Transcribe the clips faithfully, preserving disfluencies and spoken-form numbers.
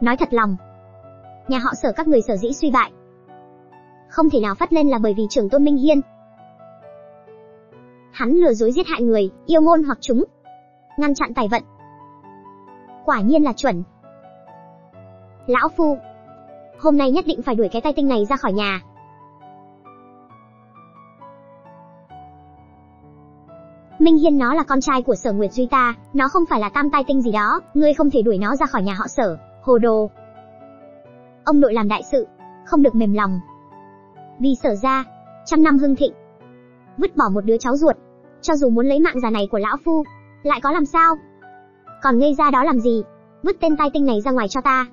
Nói thật lòng, nhà họ Sở các người sở dĩ suy bại, không thể nào phất lên là bởi vì trưởng tôn Minh Hiên. Hắn lừa dối giết hại người, yêu ngôn hoặc chúng, ngăn chặn tài vận. Quả nhiên là chuẩn. Lão phu, hôm nay nhất định phải đuổi cái tai tinh này ra khỏi nhà. Minh Hiên nó là con trai của Sở Nguyệt Duy ta, nó không phải là tam tai tinh gì đó, ngươi không thể đuổi nó ra khỏi nhà họ Sở, hồ đồ. Ông nội làm đại sự, không được mềm lòng. Vì Sở gia, trăm năm hưng thịnh. Vứt bỏ một đứa cháu ruột, cho dù muốn lấy mạng già này của lão phu, lại có làm sao? Còn ngây ra đó làm gì? Vứt tên tai tinh này ra ngoài cho ta.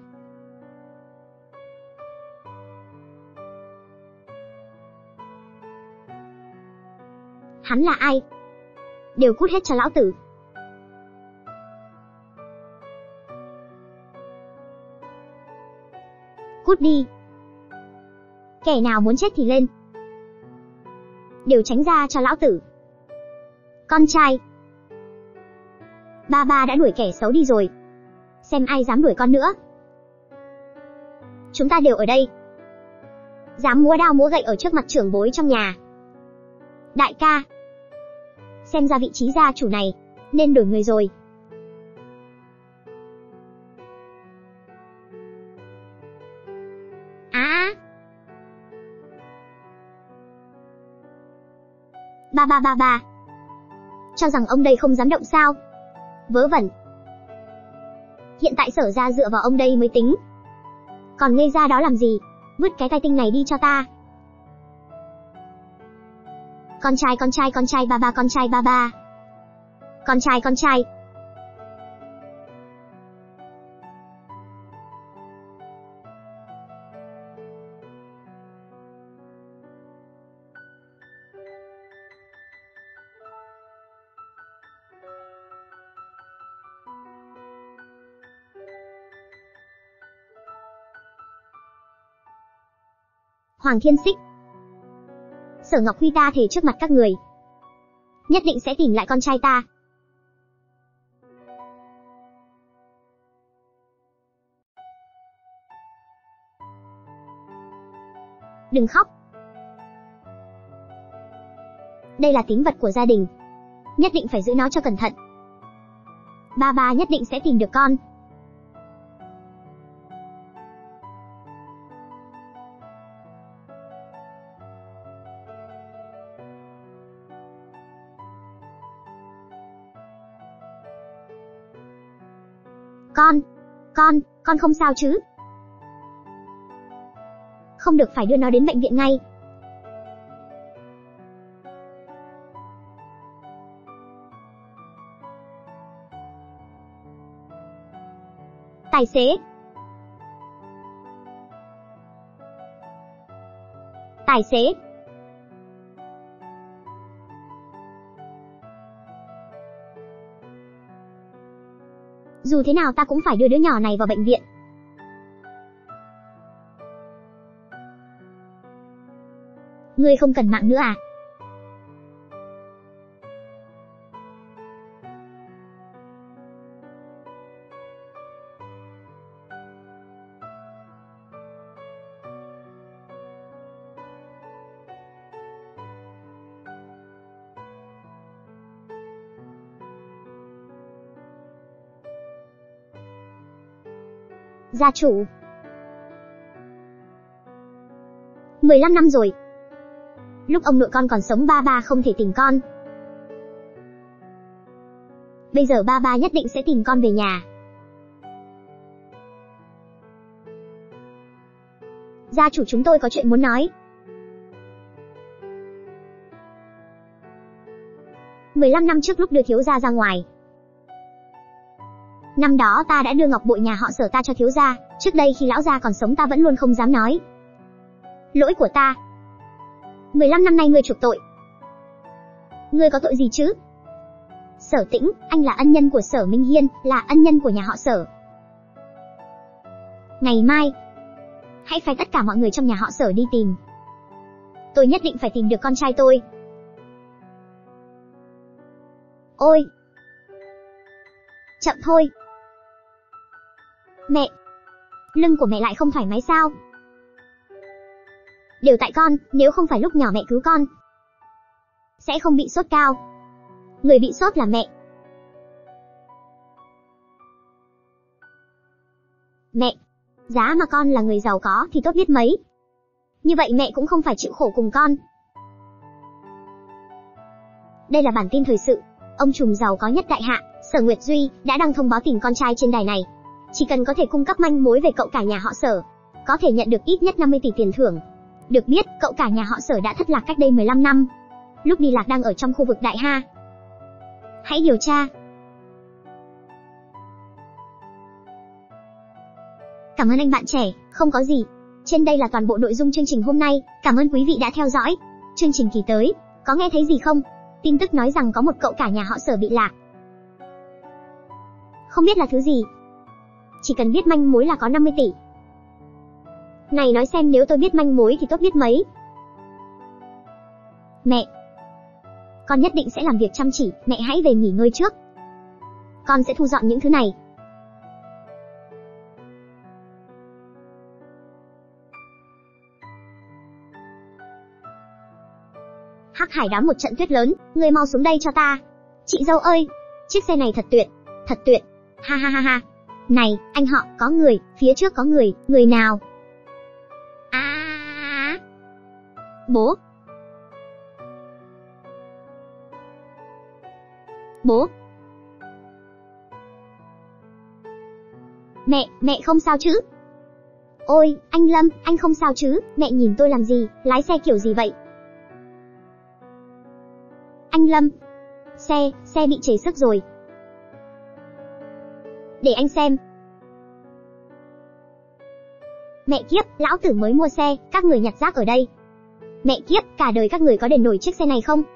Hắn là ai? Đều cút hết cho lão tử. Cút đi. Kẻ nào muốn chết thì lên. Đều tránh ra cho lão tử. Con trai, ba ba đã đuổi kẻ xấu đi rồi, xem ai dám đuổi con nữa. Chúng ta đều ở đây, dám múa đao múa gậy ở trước mặt trưởng bối trong nhà. Đại ca, xem ra vị trí gia chủ này nên đổi người rồi. À, ba ba ba ba, cho rằng ông đây không dám động sao? Vớ vẩn. Hiện tại Sở gia dựa vào ông đây mới tính. Còn ngây ra đó làm gì? Vứt cái tai tinh này đi cho ta. Con trai con trai con trai ba ba con trai ba ba. Con trai con trai. Hoàng Thiên Xích, Sở Ngọc Huy ta thề trước mặt các người, nhất định sẽ tìm lại con trai ta. Đừng khóc. Đây là tín vật của gia đình, nhất định phải giữ nó cho cẩn thận. Ba ba nhất định sẽ tìm được con. Con, con, con không sao chứ? Không được, phải đưa nó đến bệnh viện ngay. Tài xế. Tài xế. Dù thế nào ta cũng phải đưa đứa nhỏ này vào bệnh viện. Ngươi không cần mạng nữa à? Gia chủ. mười lăm năm rồi. Lúc ông nội con còn sống ba ba không thể tìm con. Bây giờ ba ba nhất định sẽ tìm con về nhà. Gia chủ, chúng tôi có chuyện muốn nói. mười lăm năm trước lúc đưa thiếu gia ra ngoài, năm đó ta đã đưa ngọc bội nhà họ Sở ta cho thiếu gia, trước đây khi lão gia còn sống ta vẫn luôn không dám nói. Lỗi của ta. mười lăm năm nay ngươi chuộc tội. Ngươi có tội gì chứ? Sở Tĩnh, anh là ân nhân của Sở Minh Hiên, là ân nhân của nhà họ Sở. Ngày mai, hãy phái tất cả mọi người trong nhà họ Sở đi tìm. Tôi nhất định phải tìm được con trai tôi. Ôi! Chậm thôi. Mẹ! Lưng của mẹ lại không thoải mái sao? Đều tại con, nếu không phải lúc nhỏ mẹ cứu con, sẽ không bị sốt cao. Người bị sốt là mẹ. Mẹ, giá mà con là người giàu có thì tốt biết mấy. Như vậy mẹ cũng không phải chịu khổ cùng con. Đây là bản tin thời sự. Ông trùm giàu có nhất đại hạ, Sở Nguyệt Duy, đã đăng thông báo tìm con trai trên đài này. Chỉ cần có thể cung cấp manh mối về cậu cả nhà họ Sở, có thể nhận được ít nhất năm mươi tỷ tiền thưởng. Được biết, cậu cả nhà họ Sở đã thất lạc cách đây mười lăm năm. Lúc đi lạc đang ở trong khu vực Đại Ha. Hãy điều tra. Cảm ơn anh bạn trẻ, không có gì. Trên đây là toàn bộ nội dung chương trình hôm nay, cảm ơn quý vị đã theo dõi. Chương trình kỳ tới, có nghe thấy gì không? Tin tức nói rằng có một cậu cả nhà họ Sở bị lạc. Không biết là thứ gì. Chỉ cần biết manh mối là có năm mươi tỷ. Này nói xem nếu tôi biết manh mối thì tốt biết mấy. Mẹ, con nhất định sẽ làm việc chăm chỉ, mẹ hãy về nghỉ ngơi trước. Con sẽ thu dọn những thứ này. Hắc Hải đám một trận tuyết lớn, người mau xuống đây cho ta. Chị dâu ơi, chiếc xe này thật tuyệt, thật tuyệt. Ha ha ha ha. Này, anh họ, có người, phía trước có người, người nào? À! Bố. Bố. Mẹ, mẹ không sao chứ? Ôi, anh Lâm, anh không sao chứ? Mẹ nhìn tôi làm gì, lái xe kiểu gì vậy? Anh Lâm, xe, xe bị trầy xước rồi. Để anh xem. Mẹ kiếp, lão tử mới mua xe, các người nhặt rác ở đây. Mẹ kiếp, cả đời các người có đền nổi chiếc xe này không?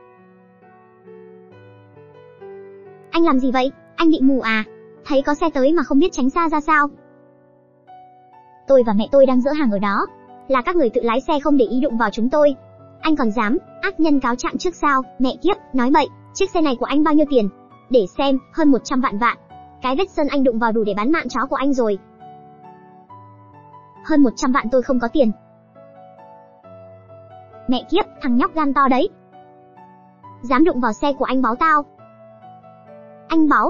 Anh làm gì vậy? Anh bị mù à? Thấy có xe tới mà không biết tránh xa ra sao? Tôi và mẹ tôi đang dỡ hàng ở đó. Là các người tự lái xe không để ý đụng vào chúng tôi. Anh còn dám, ác nhân cáo trạng trước sao? Mẹ kiếp, nói bậy, chiếc xe này của anh bao nhiêu tiền? Để xem, hơn một trăm vạn vạn. Cái vết sơn anh đụng vào đủ để bán mạng chó của anh rồi. Hơn một trăm vạn tôi không có tiền. Mẹ kiếp, thằng nhóc gan to đấy. Dám đụng vào xe của anh báo tao. Anh báo.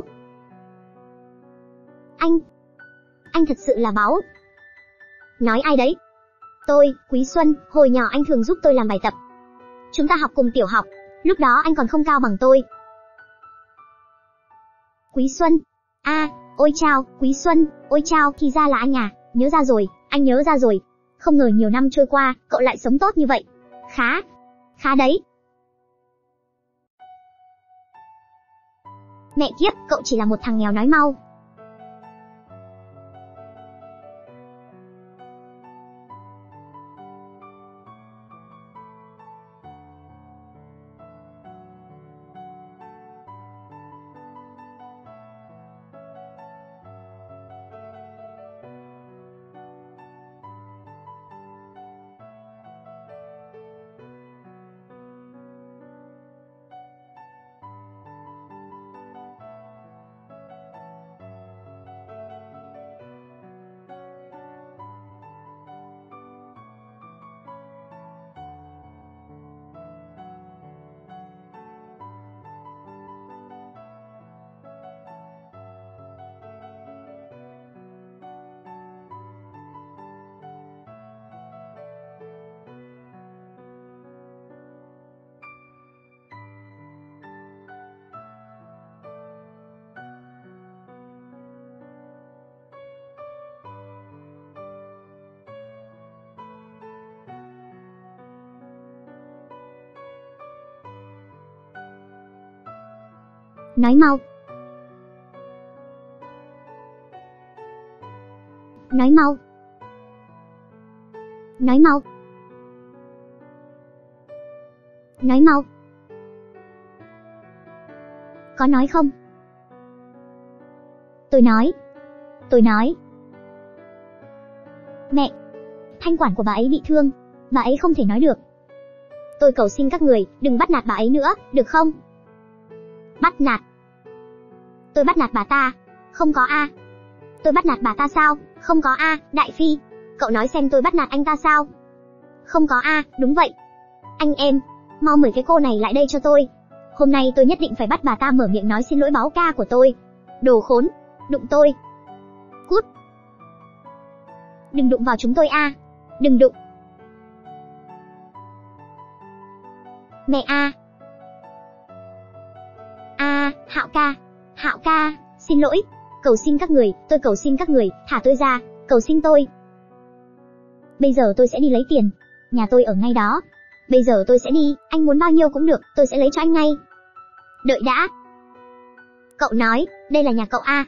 Anh. Anh thật sự là báo. Nói ai đấy? Tôi, Quý Xuân, hồi nhỏ anh thường giúp tôi làm bài tập. Chúng ta học cùng tiểu học, lúc đó anh còn không cao bằng tôi. Quý Xuân. A, à, ôi chao, Quý Xuân, ôi chao, thì ra là anh à, nhớ ra rồi, anh nhớ ra rồi. Không ngờ nhiều năm trôi qua, cậu lại sống tốt như vậy. Khá, khá đấy. Mẹ kiếp, cậu chỉ là một thằng nghèo nói mau. Nói mau. Nói mau. Nói mau. Nói mau. Có nói không? Tôi nói. Tôi nói. Mẹ, thanh quản của bà ấy bị thương, bà ấy không thể nói được. Tôi cầu xin các người, đừng bắt nạt bà ấy nữa, được không? Bắt nạt? Tôi bắt nạt bà ta? Không có a. Tôi bắt nạt bà ta sao? Không có a, Đại Phi. Cậu nói xem tôi bắt nạt anh ta sao? Không có a, đúng vậy. Anh em, mau mời cái cô này lại đây cho tôi. Hôm nay tôi nhất định phải bắt bà ta mở miệng nói xin lỗi báo ca của tôi. Đồ khốn, đụng tôi. Cút. Đừng đụng vào chúng tôi a. Đừng đụng. Mẹ a. A, Hạo ca. Hạo ca, xin lỗi. Cầu xin các người, tôi cầu xin các người, thả tôi ra, cầu xin tôi. Bây giờ tôi sẽ đi lấy tiền. Nhà tôi ở ngay đó. Bây giờ tôi sẽ đi, anh muốn bao nhiêu cũng được, tôi sẽ lấy cho anh ngay. Đợi đã. Cậu nói, đây là nhà cậu a.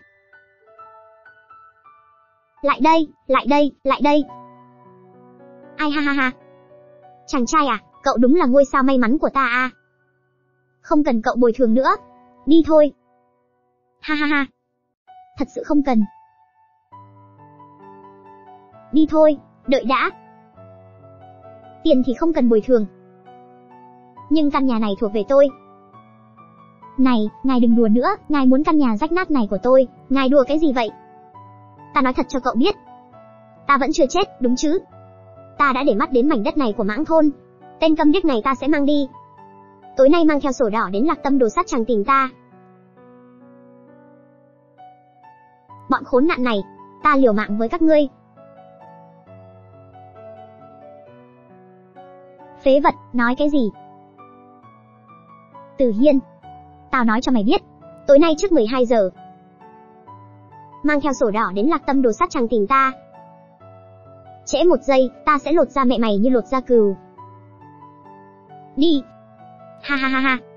Lại đây, lại đây, lại đây. Ai ha ha ha. Chàng trai à, cậu đúng là ngôi sao may mắn của ta a. Không cần cậu bồi thường nữa. Đi thôi. Ha ha ha. Thật sự không cần. Đi thôi, đợi đã. Tiền thì không cần bồi thường. Nhưng căn nhà này thuộc về tôi. Này, ngài đừng đùa nữa, ngài muốn căn nhà rách nát này của tôi, ngài đùa cái gì vậy? Ta nói thật cho cậu biết. Ta vẫn chưa chết, đúng chứ? Ta đã để mắt đến mảnh đất này của Mãng thôn. Tên câm điếc này ta sẽ mang đi. Tối nay mang theo sổ đỏ đến Lạc Tâm Đồ Sắt chàng tìm ta. Bọn khốn nạn này, ta liều mạng với các ngươi. Phế vật, nói cái gì? Từ Hiên, tao nói cho mày biết, tối nay trước mười hai giờ, mang theo sổ đỏ đến Lạc Tâm Đồ Sắt chàng tìm ta. Trễ một giây, ta sẽ lột da mẹ mày như lột da cừu. Đi. Ha ha ha ha.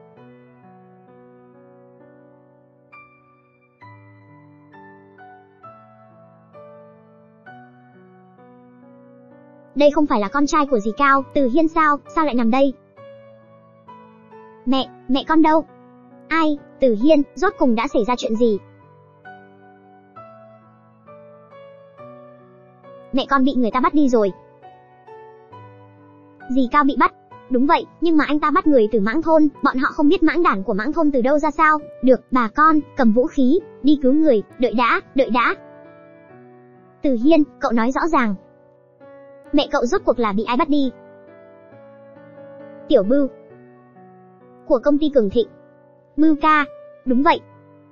Đây không phải là con trai của dì Cao, Từ Hiên sao, sao lại nằm đây? Mẹ, mẹ con đâu? Ai, Từ Hiên, rốt cùng đã xảy ra chuyện gì? Mẹ con bị người ta bắt đi rồi. Dì Cao bị bắt. Đúng vậy, nhưng mà anh ta bắt người từ Mãng thôn, bọn họ không biết mãng đản của Mãng thôn từ đâu ra sao. Được, bà con, cầm vũ khí, đi cứu người, đợi đã, đợi đã. Từ Hiên, cậu nói rõ ràng. Mẹ cậu rốt cuộc là bị ai bắt đi? Tiểu Bưu. Của công ty Cường Thịnh. Bưu ca. Đúng vậy.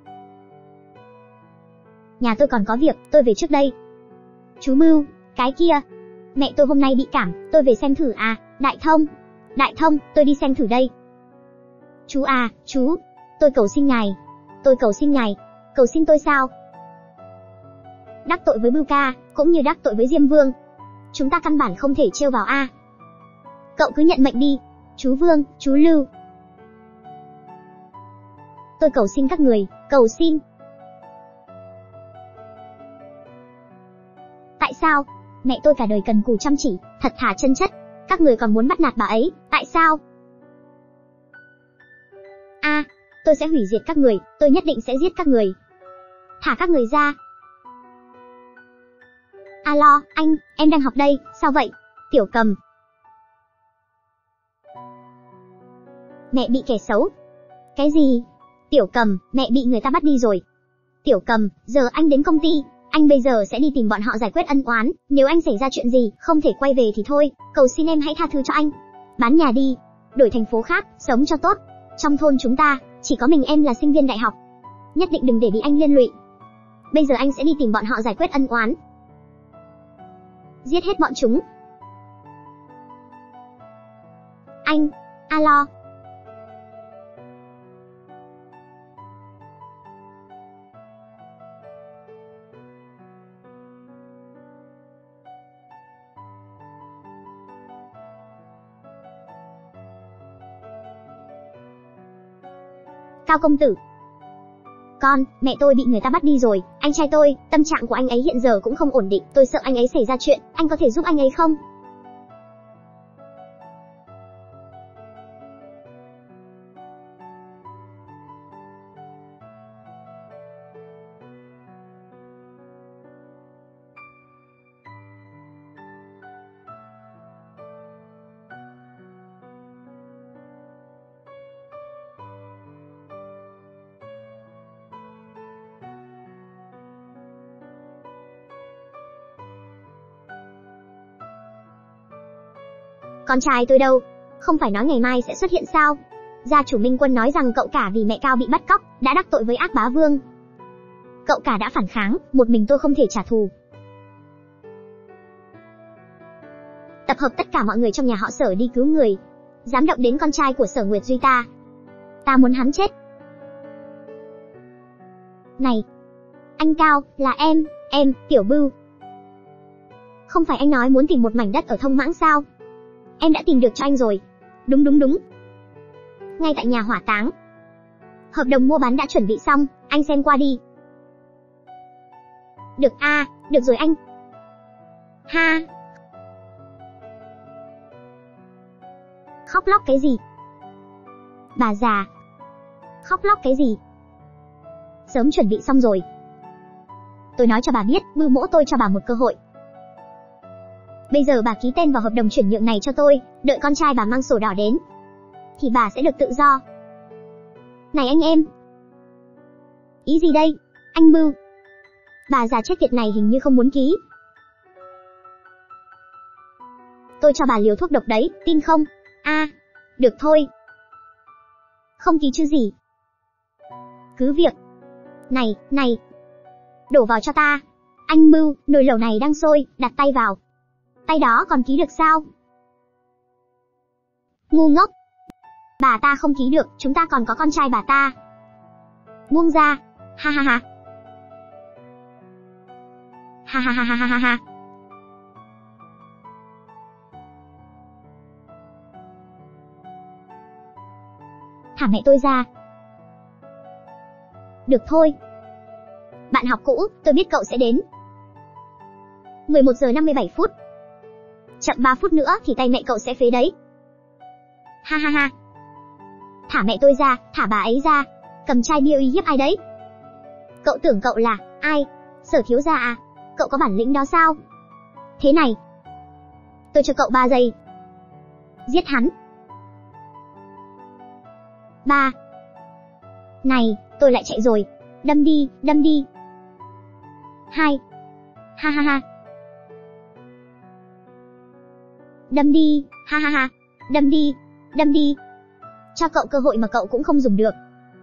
Nhà tôi còn có việc, tôi về trước đây. Chú Bưu, cái kia. Mẹ tôi hôm nay bị cảm, tôi về xem thử à, Đại Thông. Đại Thông, tôi đi xem thử đây. Chú à, chú. Tôi cầu xin ngài. Tôi cầu xin ngài. Cầu xin tôi sao? Đắc tội với Bưu ca, cũng như đắc tội với Diêm Vương. Chúng ta căn bản không thể trêu vào a. Cậu cứ nhận mệnh đi. Chú Vương, chú Lưu. Tôi cầu xin các người, cầu xin. Tại sao? Mẹ tôi cả đời cần cù chăm chỉ, thật thà chân chất. Các người còn muốn bắt nạt bà ấy, tại sao? A, à, tôi sẽ hủy diệt các người, tôi nhất định sẽ giết các người. Thả các người ra. Alo, anh, em đang học đây, sao vậy? Tiểu Cầm. Mẹ bị kẻ xấu. Cái gì? Tiểu Cầm, mẹ bị người ta bắt đi rồi. Tiểu Cầm, giờ anh đến công ty, anh bây giờ sẽ đi tìm bọn họ giải quyết ân oán, nếu anh xảy ra chuyện gì, không thể quay về thì thôi, cầu xin em hãy tha thứ cho anh. Bán nhà đi, đổi thành phố khác, sống cho tốt. Trong thôn chúng ta, chỉ có mình em là sinh viên đại học. Nhất định đừng để bị anh liên lụy. Bây giờ anh sẽ đi tìm bọn họ giải quyết ân oán. Giết hết bọn chúng. Anh, alo. Cao công tử. Con, mẹ tôi bị người ta bắt đi rồi, anh trai tôi, tâm trạng của anh ấy hiện giờ cũng không ổn định, tôi sợ anh ấy xảy ra chuyện, anh có thể giúp anh ấy không? Con trai tôi đâu? Không phải nói ngày mai sẽ xuất hiện sao? Gia chủ Minh Quân nói rằng cậu cả vì mẹ Cao bị bắt cóc, đã đắc tội với Ác Bá Vương. Cậu cả đã phản kháng, một mình tôi không thể trả thù. Tập hợp tất cả mọi người trong nhà họ Sở đi cứu người. Dám động đến con trai của Sở Nguyệt Duy ta. Ta muốn hắn chết. Này! Anh Cao, là em, em, Tiểu Bưu. Không phải anh nói muốn tìm một mảnh đất ở Thông Mãng sao? Em đã tìm được cho anh rồi. Đúng đúng đúng. Ngay tại nhà hỏa táng. Hợp đồng mua bán đã chuẩn bị xong, anh xem qua đi. Được a, à, được rồi anh. Ha. Khóc lóc cái gì? Bà già. Khóc lóc cái gì? Sớm chuẩn bị xong rồi. Tôi nói cho bà biết, Bưu mỗ tôi cho bà một cơ hội. Bây giờ bà ký tên vào hợp đồng chuyển nhượng này cho tôi, đợi con trai bà mang sổ đỏ đến, thì bà sẽ được tự do. Này anh em. Ý gì đây? Anh Bưu. Bà già chết tiệt này hình như không muốn ký. Tôi cho bà liều thuốc độc đấy, tin không? A, à, được thôi. Không ký chứ gì. Cứ việc. Này, này. Đổ vào cho ta. Anh Bưu, nồi lẩu này đang sôi, đặt tay vào. Tay đó còn ký được sao? Ngu ngốc. Bà ta không ký được, chúng ta còn có con trai bà ta. Buông ra. Ha ha ha. Ha ha ha ha ha ha. Thả mẹ tôi ra. Được thôi. Bạn học cũ, tôi biết cậu sẽ đến. mười một giờ năm mươi bảy phút. Chậm ba phút nữa thì tay mẹ cậu sẽ phế đấy. Ha ha ha. Thả mẹ tôi ra, thả bà ấy ra. Cầm chai bia uy hiếp ai đấy? Cậu tưởng cậu là ai? Sở thiếu gia à? Cậu có bản lĩnh đó sao? Thế này. Tôi cho cậu ba giây. Giết hắn. Ba. Này, tôi lại chạy rồi. Đâm đi, đâm đi. Hai. Ha ha ha. Đâm đi, ha ha ha. Đâm đi, đâm đi. Cho cậu cơ hội mà cậu cũng không dùng được.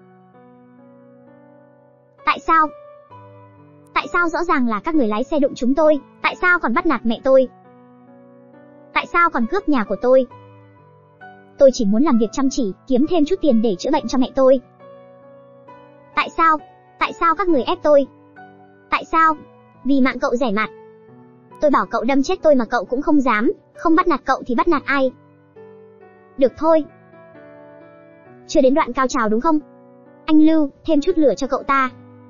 Tại sao? Tại sao rõ ràng là các người lái xe đụng chúng tôi, tại sao còn bắt nạt mẹ tôi? Tại sao còn cướp nhà của tôi? Tôi chỉ muốn làm việc chăm chỉ, kiếm thêm chút tiền để chữa bệnh cho mẹ tôi. Tại sao? Tại sao các người ép tôi? Tại sao? Vì mạng cậu rẻ mạt. Tôi bảo cậu đâm chết tôi mà cậu cũng không dám, không bắt nạt cậu thì bắt nạt ai? Được thôi. Chưa đến đoạn cao trào đúng không? Anh Lưu, thêm chút lửa cho cậu ta.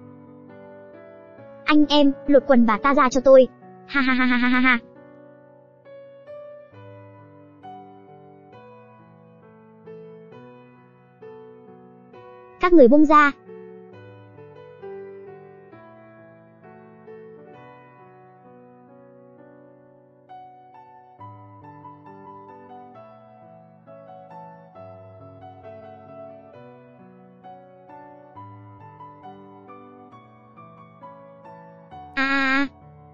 Anh em, lột quần bà ta ra cho tôi. Ha ha ha ha ha ha. Các người buông ra. À.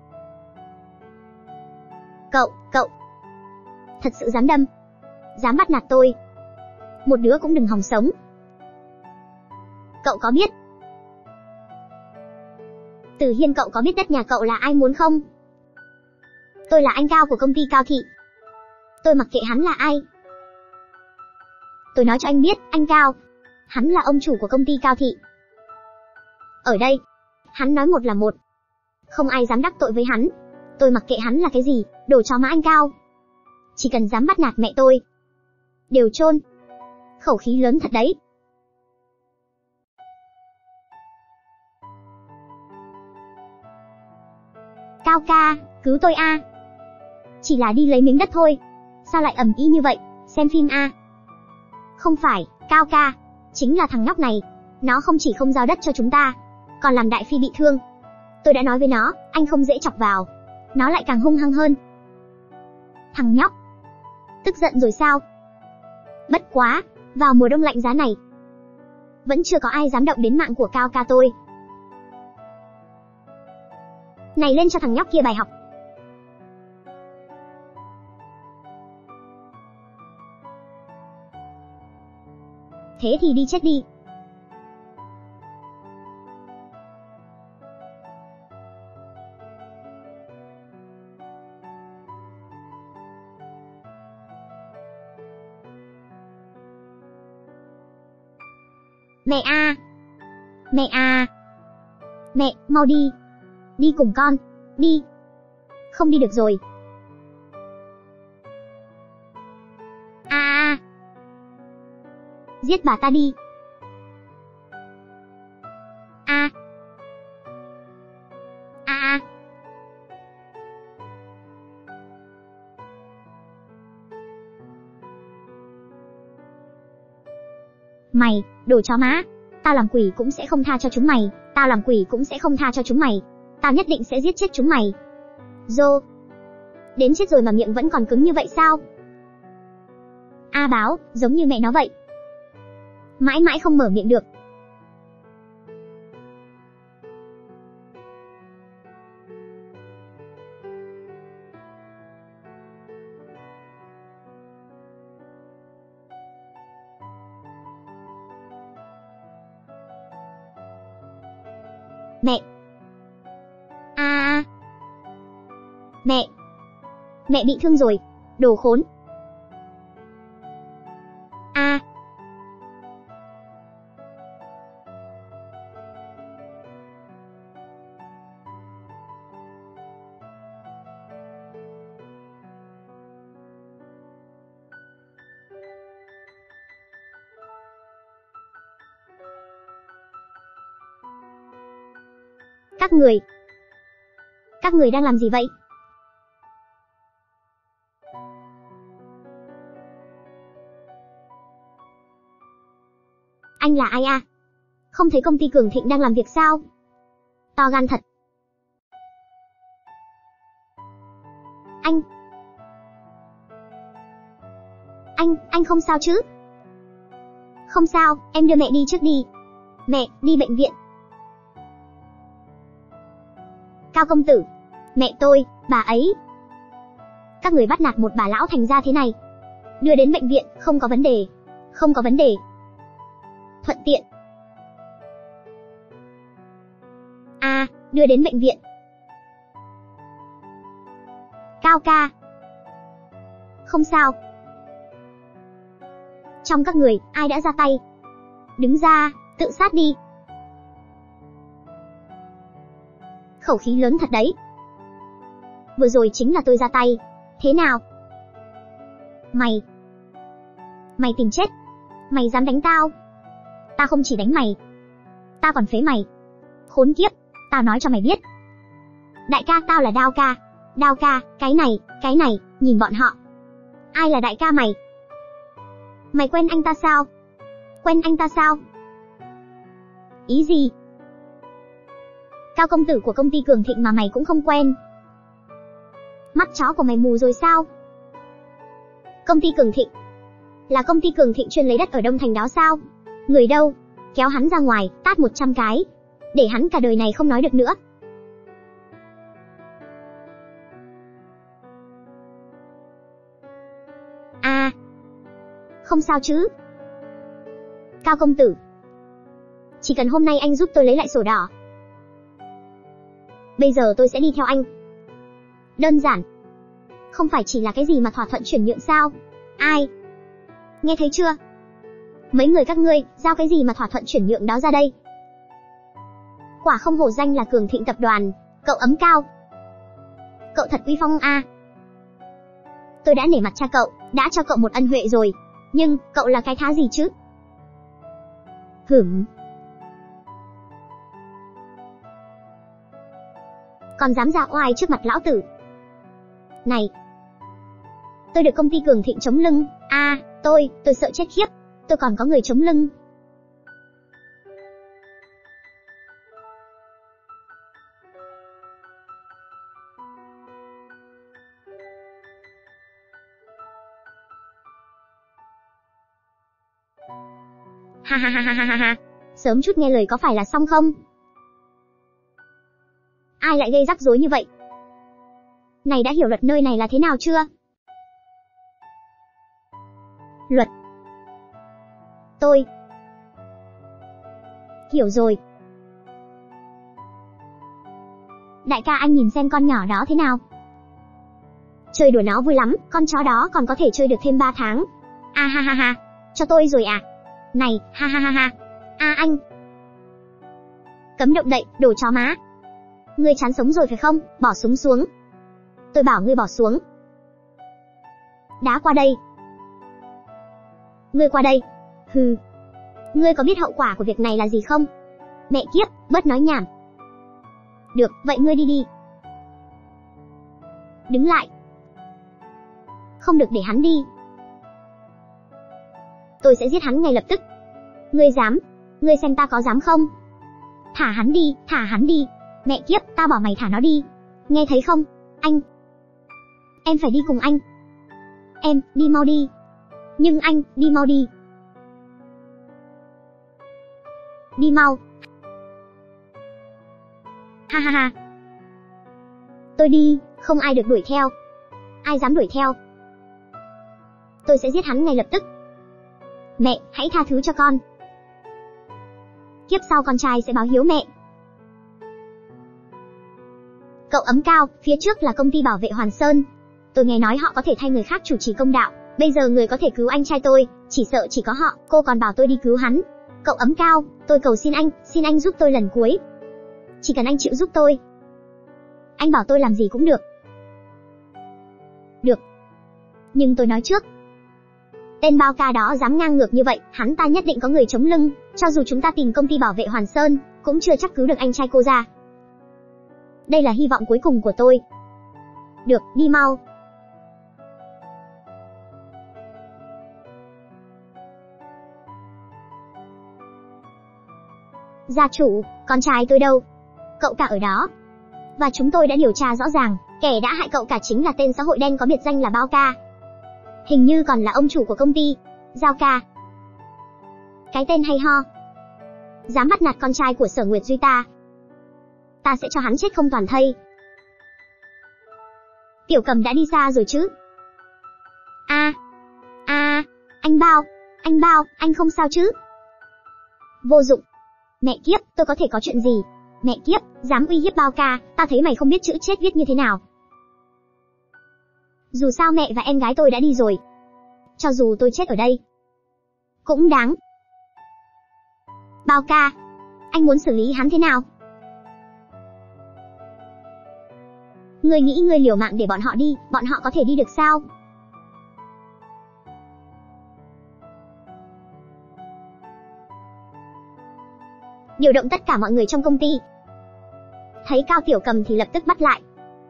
Cậu, cậu. Thật sự dám đâm. Dám bắt nạt tôi. Một đứa cũng đừng hòng sống. Cậu có biết Từ Hiên, cậu có biết đất nhà cậu là ai muốn không? Tôi là anh Cao của công ty Cao Thị. Tôi mặc kệ hắn là ai. Tôi nói cho anh biết, anh Cao, hắn là ông chủ của công ty Cao Thị. Ở đây, hắn nói một là một. Không ai dám đắc tội với hắn. Tôi mặc kệ hắn là cái gì, đồ chó má anh Cao. Chỉ cần dám bắt nạt mẹ tôi, đều chôn. Khẩu khí lớn thật đấy. Cao ca, cứu tôi a. Chỉ là đi lấy miếng đất thôi. Sao lại ầm ĩ như vậy, xem phim a. Không phải, Cao ca, chính là thằng nhóc này. Nó không chỉ không giao đất cho chúng ta, còn làm Đại Phi bị thương. Tôi đã nói với nó, anh không dễ chọc vào. Nó lại càng hung hăng hơn. Thằng nhóc. Tức giận rồi sao? Bất quá, vào mùa đông lạnh giá này, vẫn chưa có ai dám động đến mạng của Cao ca tôi. Này, lên cho thằng nhóc kia bài học. thế thì đi chết đi. Mẹ à! Mẹ à! Mẹ, mau đi! Đi cùng con! Đi! Không đi được rồi! À à! Giết bà ta đi! À! À à! Mày, đồ chó má! Tao làm quỷ cũng sẽ không tha cho chúng mày, tao làm quỷ cũng sẽ không tha cho chúng mày. Tao nhất định sẽ giết chết chúng mày. Dô! Đến chết rồi mà miệng vẫn còn cứng như vậy sao? A Báo, giống như mẹ nó vậy. Mãi mãi không mở miệng được. Mẹ! À à! Mẹ! Mẹ bị thương rồi, đồ khốn! À! Các người... Các người đang làm gì vậy? Anh là ai à? Không thấy công ty Cường Thịnh đang làm việc sao? To gan thật. Anh... Anh, anh không sao chứ? Không sao, em đưa mẹ đi trước đi. Mẹ, đi bệnh viện. Cao công tử. Mẹ tôi, bà ấy. Các người bắt nạt một bà lão thành ra thế này. Đưa đến bệnh viện, không có vấn đề. Không có vấn đề. Thuận tiện. À, đưa đến bệnh viện. Cao ca. Không sao. Trong các người, ai đã ra tay? Đứng ra, tự sát đi. Khẩu khí lớn thật đấy. Vừa rồi chính là tôi ra tay. Thế nào? Mày... Mày tìm chết. Mày dám đánh tao? Tao không chỉ đánh mày. Tao còn phế mày. Khốn kiếp, tao nói cho mày biết. Đại ca, tao là Đao ca. Đao ca, cái này, cái này, nhìn bọn họ. Ai là đại ca mày? Mày quen anh ta sao? Quen anh ta sao? Ý gì? Cao công tử của công ty Cường Thịnh mà mày cũng không quen. Mắt chó của mày mù rồi sao? Công ty Cường Thịnh? Là công ty Cường Thịnh chuyên lấy đất ở Đông Thành đó sao? Người đâu? Kéo hắn ra ngoài, tát một trăm cái. Để hắn cả đời này không nói được nữa. À, không sao chứ? Cao công tử, chỉ cần hôm nay anh giúp tôi lấy lại sổ đỏ. Bây giờ tôi sẽ đi theo anh. Đơn giản. Không phải chỉ là cái gì mà thỏa thuận chuyển nhượng sao? Ai? Nghe thấy chưa? Mấy người các ngươi, giao cái gì mà thỏa thuận chuyển nhượng đó ra đây? Quả không hổ danh là Cường Thịnh tập đoàn, cậu ấm cao. Cậu thật uy phong a. Tôi đã nể mặt cha cậu, đã cho cậu một ân huệ rồi. Nhưng, cậu là cái thá gì chứ? Hửm. Còn dám ra oai trước mặt lão tử. Này, tôi được công ty Cường Thịnh chống lưng. À, tôi, tôi sợ chết khiếp. Tôi còn có người chống lưng. Ha ha ha ha ha ha. Sớm chút nghe lời có phải là xong không? Ai lại gây rắc rối như vậy? Này, đã hiểu luật nơi này là thế nào chưa? Luật. Tôi, Hiểu rồi. Đại ca anh nhìn xem con nhỏ đó thế nào. Chơi đùa nó vui lắm, con chó đó còn có thể chơi được thêm ba tháng. A ha ha ha, cho tôi rồi à? Này, ha ha ha ha. A anh. Cấm động đậy, đồ chó má. Ngươi chán sống rồi phải không? Bỏ súng xuống. Tôi bảo ngươi bỏ xuống. Đá qua đây. Ngươi qua đây. Hừ. Ngươi có biết hậu quả của việc này là gì không? Mẹ kiếp, bớt nói nhảm. Được, vậy ngươi đi đi. Đứng lại. Không được để hắn đi. Tôi sẽ giết hắn ngay lập tức. Ngươi dám? Ngươi xem ta có dám không? Thả hắn đi, thả hắn đi. Mẹ kiếp, tao bảo mày thả nó đi. Nghe thấy không? Anh. Em phải đi cùng anh. Em, đi mau đi. Nhưng anh, đi mau đi. Đi mau. Ha ha ha. Tôi đi, không ai được đuổi theo. Ai dám đuổi theo? Tôi sẽ giết hắn ngay lập tức. Mẹ, hãy tha thứ cho con. Kiếp sau con trai sẽ báo hiếu mẹ. Cậu ấm cao, phía trước là công ty bảo vệ Hoàn Sơn. Tôi nghe nói họ có thể thay người khác chủ trì công đạo. Bây giờ người có thể cứu anh trai tôi, chỉ sợ chỉ có họ. Cô còn bảo tôi đi cứu hắn. Cậu ấm cao, tôi cầu xin anh, xin anh giúp tôi lần cuối. Chỉ cần anh chịu giúp tôi. Anh bảo tôi làm gì cũng được. Được. Nhưng tôi nói trước. Tên bao ca đó dám ngang ngược như vậy, hắn ta nhất định có người chống lưng. Cho dù chúng ta tìm công ty bảo vệ Hoàn Sơn, cũng chưa chắc cứu được anh trai cô ra. Đây là hy vọng cuối cùng của tôi. Được, đi mau. Gia chủ, con trai tôi đâu? Cậu cả ở đó. Và chúng tôi đã điều tra rõ ràng, kẻ đã hại cậu cả chính là tên xã hội đen có biệt danh là Bao Ca. Hình như còn là ông chủ của công ty, Giao Ca. Cái tên hay ho. Dám bắt nạt con trai của Sở Nguyệt Duy ta. Ta sẽ cho hắn chết không toàn thây. Tiểu Cầm đã đi xa rồi chứ? A, a, anh Bao, anh Bao, anh không sao chứ? Vô dụng. Mẹ kiếp, tôi có thể có chuyện gì? Mẹ kiếp, dám uy hiếp Bao Ca, ta thấy mày không biết chữ chết viết như thế nào. Dù sao mẹ và em gái tôi đã đi rồi. Cho dù tôi chết ở đây, cũng đáng. Bao Ca, anh muốn xử lý hắn thế nào? Ngươi nghĩ ngươi liều mạng để bọn họ đi, bọn họ có thể đi được sao? Điều động tất cả mọi người trong công ty. Thấy Cao Tiểu Cầm thì lập tức bắt lại.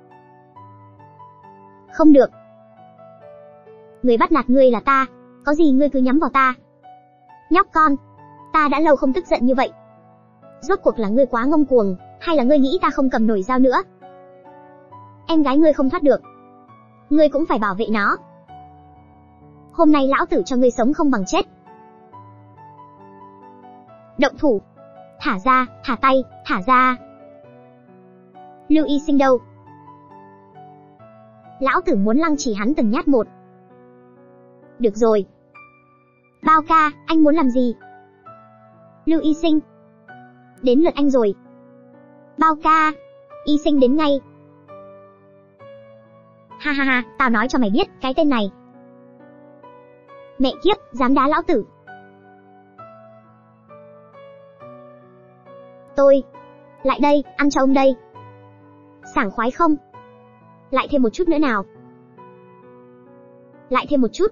Không được. Người bắt nạt ngươi là ta, có gì ngươi cứ nhắm vào ta. Nhóc con, ta đã lâu không tức giận như vậy. Rốt cuộc là ngươi quá ngông cuồng, hay là ngươi nghĩ ta không cầm nổi dao nữa? Em gái ngươi không thoát được, ngươi cũng phải bảo vệ nó. Hôm nay lão tử cho ngươi sống không bằng chết. Động thủ. Thả ra, thả tay, thả ra. Lưu Y Sinh đâu? Lão tử muốn lăng trì hắn từng nhát một. Được rồi. Bao Ca, anh muốn làm gì? Lưu Y Sinh. Đến lượt anh rồi. Bao Ca. Y Sinh đến ngay. Ha ha ha, tao nói cho mày biết, cái tên này. Mẹ kiếp, dám đá lão tử. Tôi. Lại đây, ăn cho ông đây. Sảng khoái không? Lại thêm một chút nữa nào. Lại thêm một chút.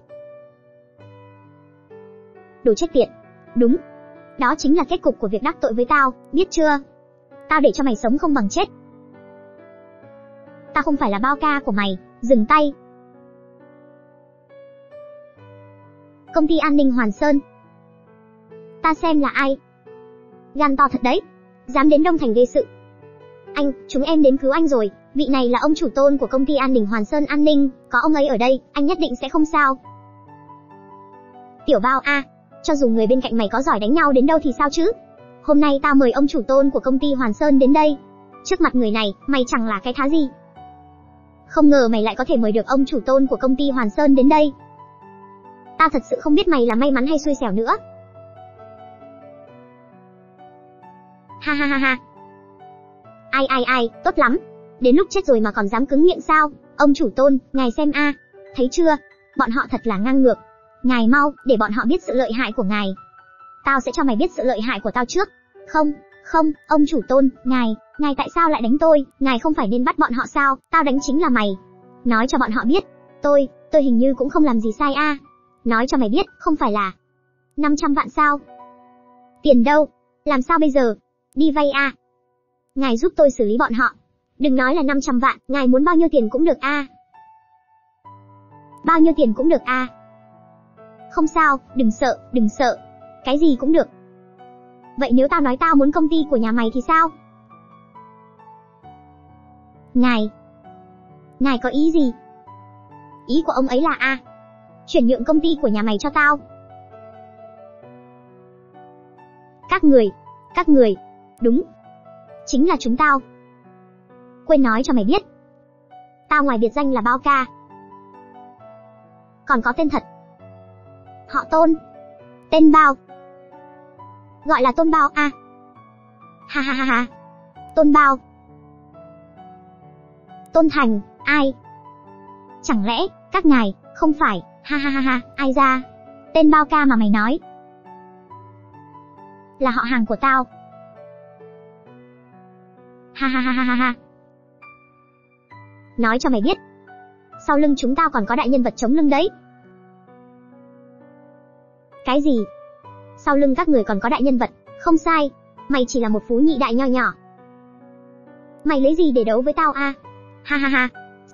Đồ chết tiệt. Đúng. Đó chính là kết cục của việc đắc tội với tao, biết chưa? Tao để cho mày sống không bằng chết. Tao không phải là Bao Ca của mày, dừng tay. Công ty an ninh Hoàn Sơn. Ta xem là ai. Gan to thật đấy. Dám đến Đông Thành gây sự. Anh, chúng em đến cứu anh rồi. Vị này là ông chủ tôn của công ty an ninh Hoàn Sơn An ninh. Có ông ấy ở đây, anh nhất định sẽ không sao. Tiểu Bao a, cho dù người bên cạnh mày có giỏi đánh nhau đến đâu thì sao chứ? Hôm nay tao mời ông chủ tôn của công ty Hoàn Sơn đến đây. Trước mặt người này, mày chẳng là cái thá gì. Không ngờ mày lại có thể mời được ông chủ tôn của công ty Hoàn Sơn đến đây. Tao thật sự không biết mày là may mắn hay xui xẻo nữa. Ha ha ha ha. Ai ai ai, tốt lắm. Đến lúc chết rồi mà còn dám cứng miệng sao? Ông chủ Tôn, ngài xem a, thấy chưa? Bọn họ thật là ngang ngược. Ngài mau, để bọn họ biết sự lợi hại của ngài. Tao sẽ cho mày biết sự lợi hại của tao trước. Không, không, ông chủ Tôn, ngài, ngài tại sao lại đánh tôi? Ngài không phải nên bắt bọn họ sao? Tao đánh chính là mày. Nói cho bọn họ biết, tôi, tôi hình như cũng không làm gì sai a. Nói cho mày biết, không phải là năm trăm vạn sao? Tiền đâu? Làm sao bây giờ? Đi vay a. Ngài giúp tôi xử lý bọn họ. Đừng nói là năm trăm vạn, ngài muốn bao nhiêu tiền cũng được a. Bao nhiêu tiền cũng được a. Không sao, đừng sợ, đừng sợ. Cái gì cũng được. Vậy nếu tao nói tao muốn công ty của nhà mày thì sao? Ngài, ngài có ý gì? Ý của ông ấy là a, chuyển nhượng công ty của nhà mày cho tao. Các người, các người, đúng, chính là chúng tao. Quên nói cho mày biết, tao ngoài biệt danh là Bao Ca, còn có tên thật. Họ Tôn, tên Bao, gọi là Tôn Bao a. À. Ha ha ha ha. Tôn Bao. Tôn Thành, ai? Chẳng lẽ các ngài không phải? Ha ha ha ha, ai ra? Tên Bao Ca mà mày nói là họ hàng của tao. Ha ha ha ha ha ha. Nói cho mày biết, sau lưng chúng tao còn có đại nhân vật chống lưng đấy. Cái gì? Sau lưng các người còn có đại nhân vật? Không sai, mày chỉ là một phú nhị đại nho nhỏ. Mày lấy gì để đấu với tao a? À? Ha ha ha.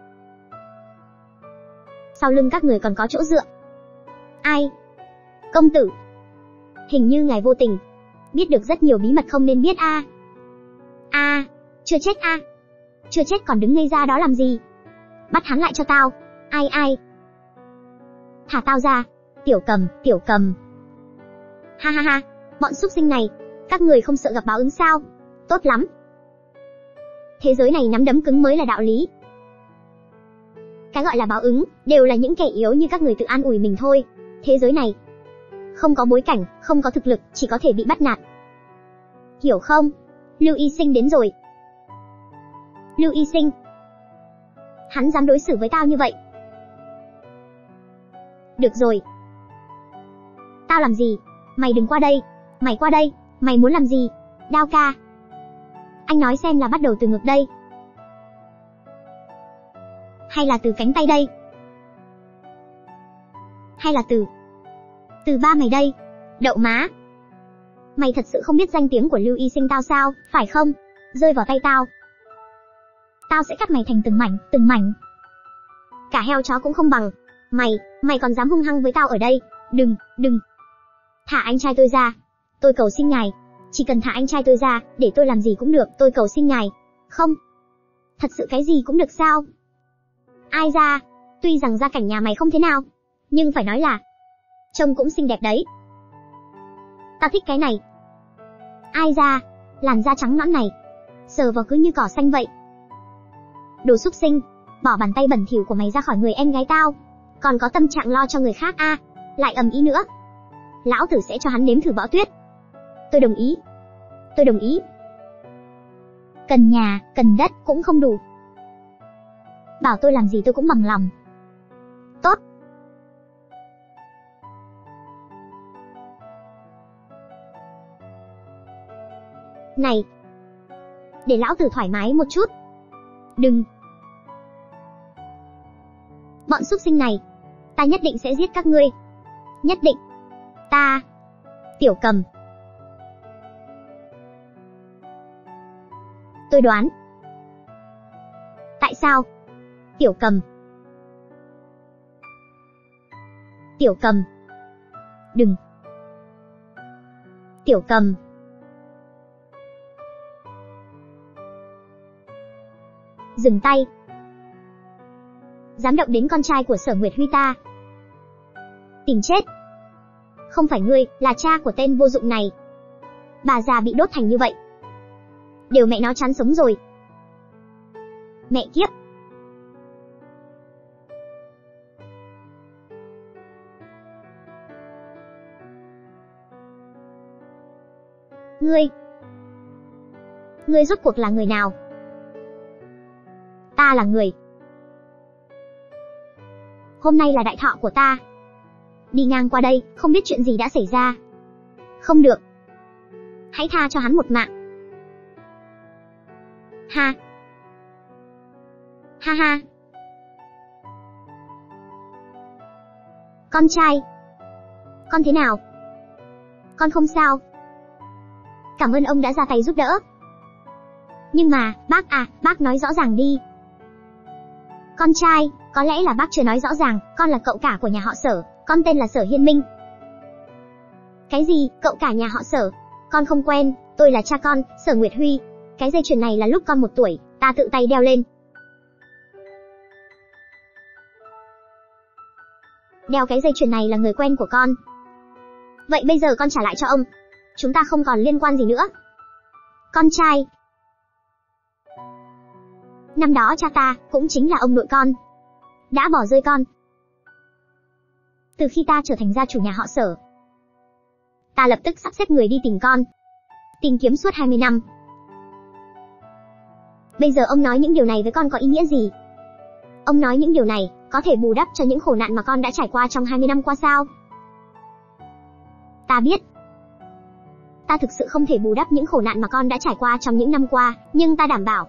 Sau lưng các người còn có chỗ dựa. Ai? Công tử. Hình như ngài vô tình biết được rất nhiều bí mật không nên biết a. À. A, à, chưa chết a. À. Chưa chết còn đứng ngây ra đó làm gì? Bắt hắn lại cho tao. Ai ai? Thả tao ra. Tiểu Cầm, Tiểu Cầm. Ha ha ha, bọn súc sinh này, các người không sợ gặp báo ứng sao? Tốt lắm. Thế giới này nắm đấm cứng mới là đạo lý. Cái gọi là báo ứng, đều là những kẻ yếu như các người tự an ủi mình thôi. Thế giới này, không có bối cảnh, không có thực lực, chỉ có thể bị bắt nạt. Hiểu không? Lưu Y Sinh đến rồi. Lưu Y Sinh. Hắn dám đối xử với tao như vậy. Được rồi. Tao làm gì? Mày đừng qua đây. Mày qua đây. Mày muốn làm gì? Đao ca. Anh nói xem là bắt đầu từ ngực đây, hay là từ cánh tay đây, hay là từ từ ba mày đây? Đậu má. Mày thật sự không biết danh tiếng của Lưu Y Sinh tao sao, phải không? Rơi vào tay tao, tao sẽ cắt mày thành từng mảnh, từng mảnh. Cả heo chó cũng không bằng. Mày, mày còn dám hung hăng với tao ở đây? Đừng, đừng. Thả anh trai tôi ra. Tôi cầu xin ngài. Chỉ cần thả anh trai tôi ra, để tôi làm gì cũng được, tôi cầu xin ngài. Không. Thật sự cái gì cũng được sao? Ai ra? Tuy rằng gia cảnh nhà mày không thế nào, nhưng phải nói là trông cũng xinh đẹp đấy. Tao thích cái này. Ai ra? Làn da trắng nõn này, sờ vào cứ như cỏ xanh vậy. Đồ súc sinh, bỏ bàn tay bẩn thỉu của mày ra khỏi người em gái tao. Còn có tâm trạng lo cho người khác a? À, lại ầm ĩ nữa. Lão tử sẽ cho hắn nếm thử bão tuyết. Tôi đồng ý. Tôi đồng ý. Cần nhà, cần đất cũng không đủ. Bảo tôi làm gì tôi cũng bằng lòng. Tốt. Này, để lão tử thoải mái một chút. Đừng. Bọn súc sinh này, ta nhất định sẽ giết các ngươi. Nhất định. Ta. Tiểu Cầm. Tôi đoán. Tại sao? Tiểu Cầm. Tiểu Cầm. Đừng. Tiểu Cầm. Dừng tay. Dám động đến con trai của Sở Nguyệt Huy ta. Tìm chết. Không phải ngươi, là cha của tên vô dụng này. Bà già bị đốt thành như vậy, đều mẹ nó chán sống rồi. Mẹ kiếp. Ngươi. Ngươi rốt cuộc là người nào? Ta là người. Hôm nay là đại thọ của ta. Đi ngang qua đây, không biết chuyện gì đã xảy ra. Không được. Hãy tha cho hắn một mạng. Ha. Ha ha. Con trai. Con thế nào? Con không sao. Cảm ơn ông đã ra tay giúp đỡ. Nhưng mà, bác à, bác nói rõ ràng đi. Con trai, có lẽ là bác chưa nói rõ ràng, con là cậu cả của nhà họ Sở, con tên là Sở Hiên Minh. Cái gì, cậu cả nhà họ Sở? Con không quen, tôi là cha con, Sở Nguyệt Huy. Cái dây chuyền này là lúc con một tuổi, ta tự tay đeo lên. Đeo cái dây chuyền này là người quen của con. Vậy bây giờ con trả lại cho ông. Chúng ta không còn liên quan gì nữa. Con trai. Năm đó cha ta, cũng chính là ông nội con, đã bỏ rơi con. Từ khi ta trở thành gia chủ nhà họ Sở, ta lập tức sắp xếp người đi tìm con. Tìm kiếm suốt hai mươi năm. Bây giờ ông nói những điều này với con có ý nghĩa gì? Ông nói những điều này, có thể bù đắp cho những khổ nạn mà con đã trải qua trong hai mươi năm qua sao? Ta biết. Ta thực sự không thể bù đắp những khổ nạn mà con đã trải qua trong những năm qua, nhưng ta đảm bảo.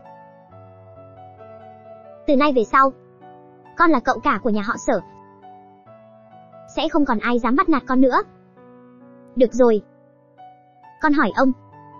Từ nay về sau, con là cậu cả của nhà họ Sở. Sẽ không còn ai dám bắt nạt con nữa. Được rồi. Con hỏi ông.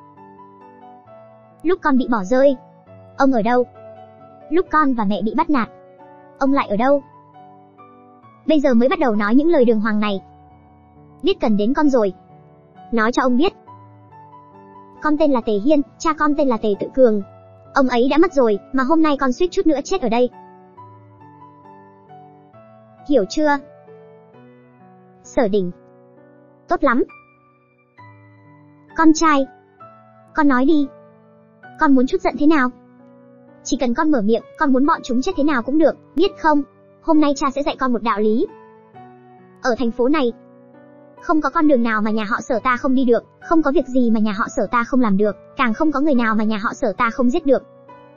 Lúc con bị bỏ rơi, ông ở đâu? Lúc con và mẹ bị bắt nạt, ông lại ở đâu? Bây giờ mới bắt đầu nói những lời đường hoàng này. Biết cần đến con rồi. Nói cho ông biết. Con tên là Tề Hiên, cha con tên là Tề Tự Cường. Ông ấy đã mất rồi, mà hôm nay con suýt chút nữa chết ở đây. Hiểu chưa? Sở Đỉnh. Tốt lắm. Con trai. Con nói đi. Con muốn chút giận thế nào? Chỉ cần con mở miệng, con muốn bọn chúng chết thế nào cũng được, biết không? Hôm nay cha sẽ dạy con một đạo lý. Ở thành phố này, không có con đường nào mà nhà họ Sở ta không đi được, không có việc gì mà nhà họ Sở ta không làm được, càng không có người nào mà nhà họ Sở ta không giết được.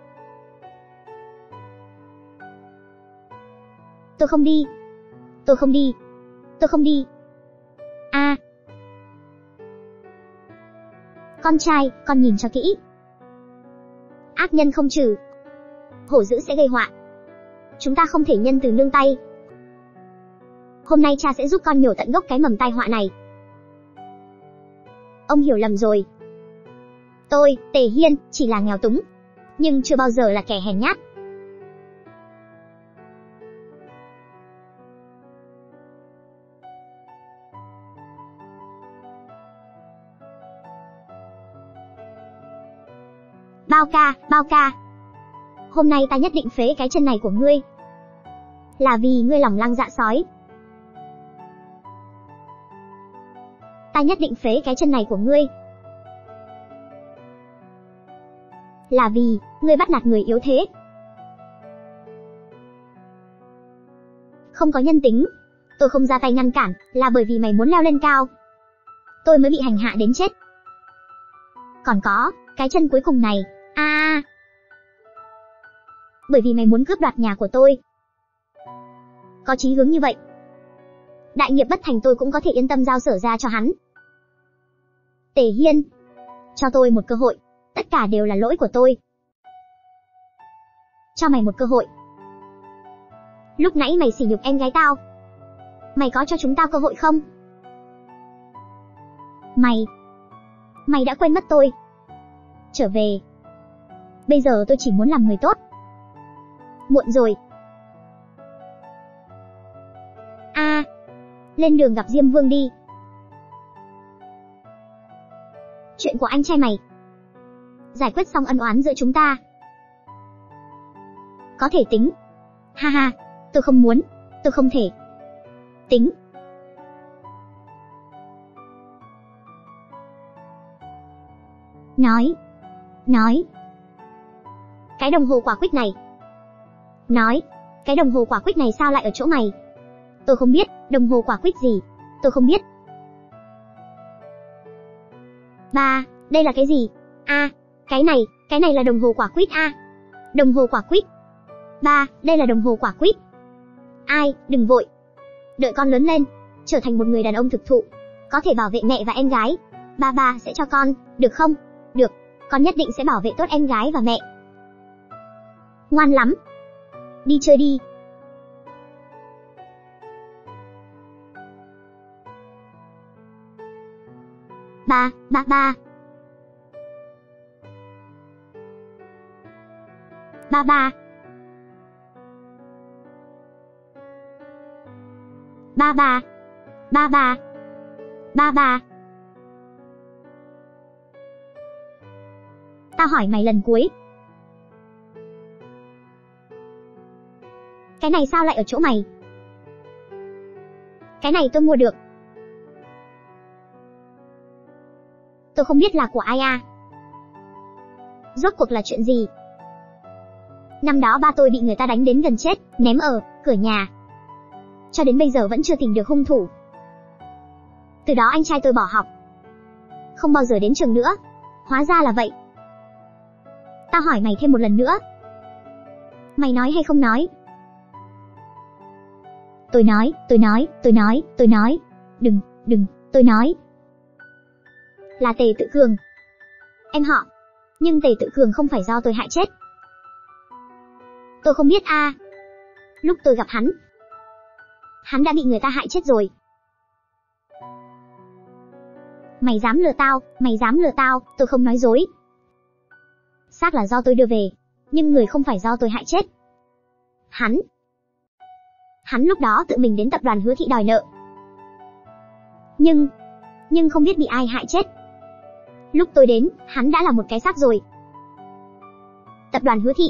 Tôi không đi. Tôi không đi. Tôi không đi. A. À. Con trai, con nhìn cho kỹ. Ác nhân không trừ, hổ dữ sẽ gây họa. Chúng ta không thể nhân từ nương tay. Hôm nay cha sẽ giúp con nhổ tận gốc cái mầm tai họa này. Ông hiểu lầm rồi. Tôi, Tề Hiên, chỉ là nghèo túng, nhưng chưa bao giờ là kẻ hèn nhát. Bao ca, bao ca. Hôm nay ta nhất định phế cái chân này của ngươi. Là vì ngươi lòng lăng dạ sói. Ta nhất định phế cái chân này của ngươi. Là vì, ngươi bắt nạt người yếu thế. Không có nhân tính. Tôi không ra tay ngăn cản, là bởi vì mày muốn leo lên cao. Tôi mới bị hành hạ đến chết. Còn có, cái chân cuối cùng này, a à, bởi vì mày muốn cướp đoạt nhà của tôi. Có chí hướng như vậy, đại nghiệp bất thành tôi cũng có thể yên tâm giao Sở ra cho hắn. Tề Hiên, cho tôi một cơ hội, tất cả đều là lỗi của tôi. Cho mày một cơ hội. Lúc nãy mày sỉ nhục em gái tao, mày có cho chúng tao cơ hội không? Mày, mày đã quên mất tôi. Trở về. Bây giờ tôi chỉ muốn làm người tốt. Muộn rồi. A, à, lên đường gặp Diêm Vương đi. Chuyện của anh trai mày, giải quyết xong ân oán giữa chúng ta. Có thể tính. Ha ha, tôi không muốn, tôi không thể. Tính. Nói. Nói. Cái đồng hồ quả quýt này. Nói. Cái đồng hồ quả quýt này sao lại ở chỗ mày? Tôi không biết, đồng hồ quả quýt gì? Tôi không biết. Ba, đây là cái gì? A, Cái này, cái này là đồng hồ quả quýt a. Đồng hồ quả quýt. Ba, đây là đồng hồ quả quýt. Ai, đừng vội. Đợi con lớn lên, trở thành một người đàn ông thực thụ, có thể bảo vệ mẹ và em gái. Ba ba sẽ cho con, được không? Được, con nhất định sẽ bảo vệ tốt em gái và mẹ. Ngoan lắm. Đi chơi đi. Ba, ba ba. Ba ba. Ba ba. Ba ba. Ba ba. Tao hỏi mày lần cuối. Cái này sao lại ở chỗ mày? Cái này tôi mua được. Tôi không biết là của ai à. Rốt cuộc là chuyện gì? Năm đó ba tôi bị người ta đánh đến gần chết, ném ở cửa nhà. Cho đến bây giờ vẫn chưa tìm được hung thủ. Từ đó anh trai tôi bỏ học, không bao giờ đến trường nữa. Hóa ra là vậy. Tao hỏi mày thêm một lần nữa. Mày nói hay không nói? Tôi nói, tôi nói, tôi nói, tôi nói. Đừng, đừng, tôi nói. Là Tề Tự Cường. Em họ. Nhưng Tề Tự Cường không phải do tôi hại chết. Tôi không biết a. À. Lúc tôi gặp hắn, hắn đã bị người ta hại chết rồi. Mày dám lừa tao, mày dám lừa tao, tôi không nói dối. Xác là do tôi đưa về, nhưng người không phải do tôi hại chết. Hắn. Hắn lúc đó tự mình đến tập đoàn Hứa Thị đòi nợ. Nhưng, nhưng không biết bị ai hại chết. Lúc tôi đến, hắn đã là một cái xác rồi. Tập đoàn Hứa Thị.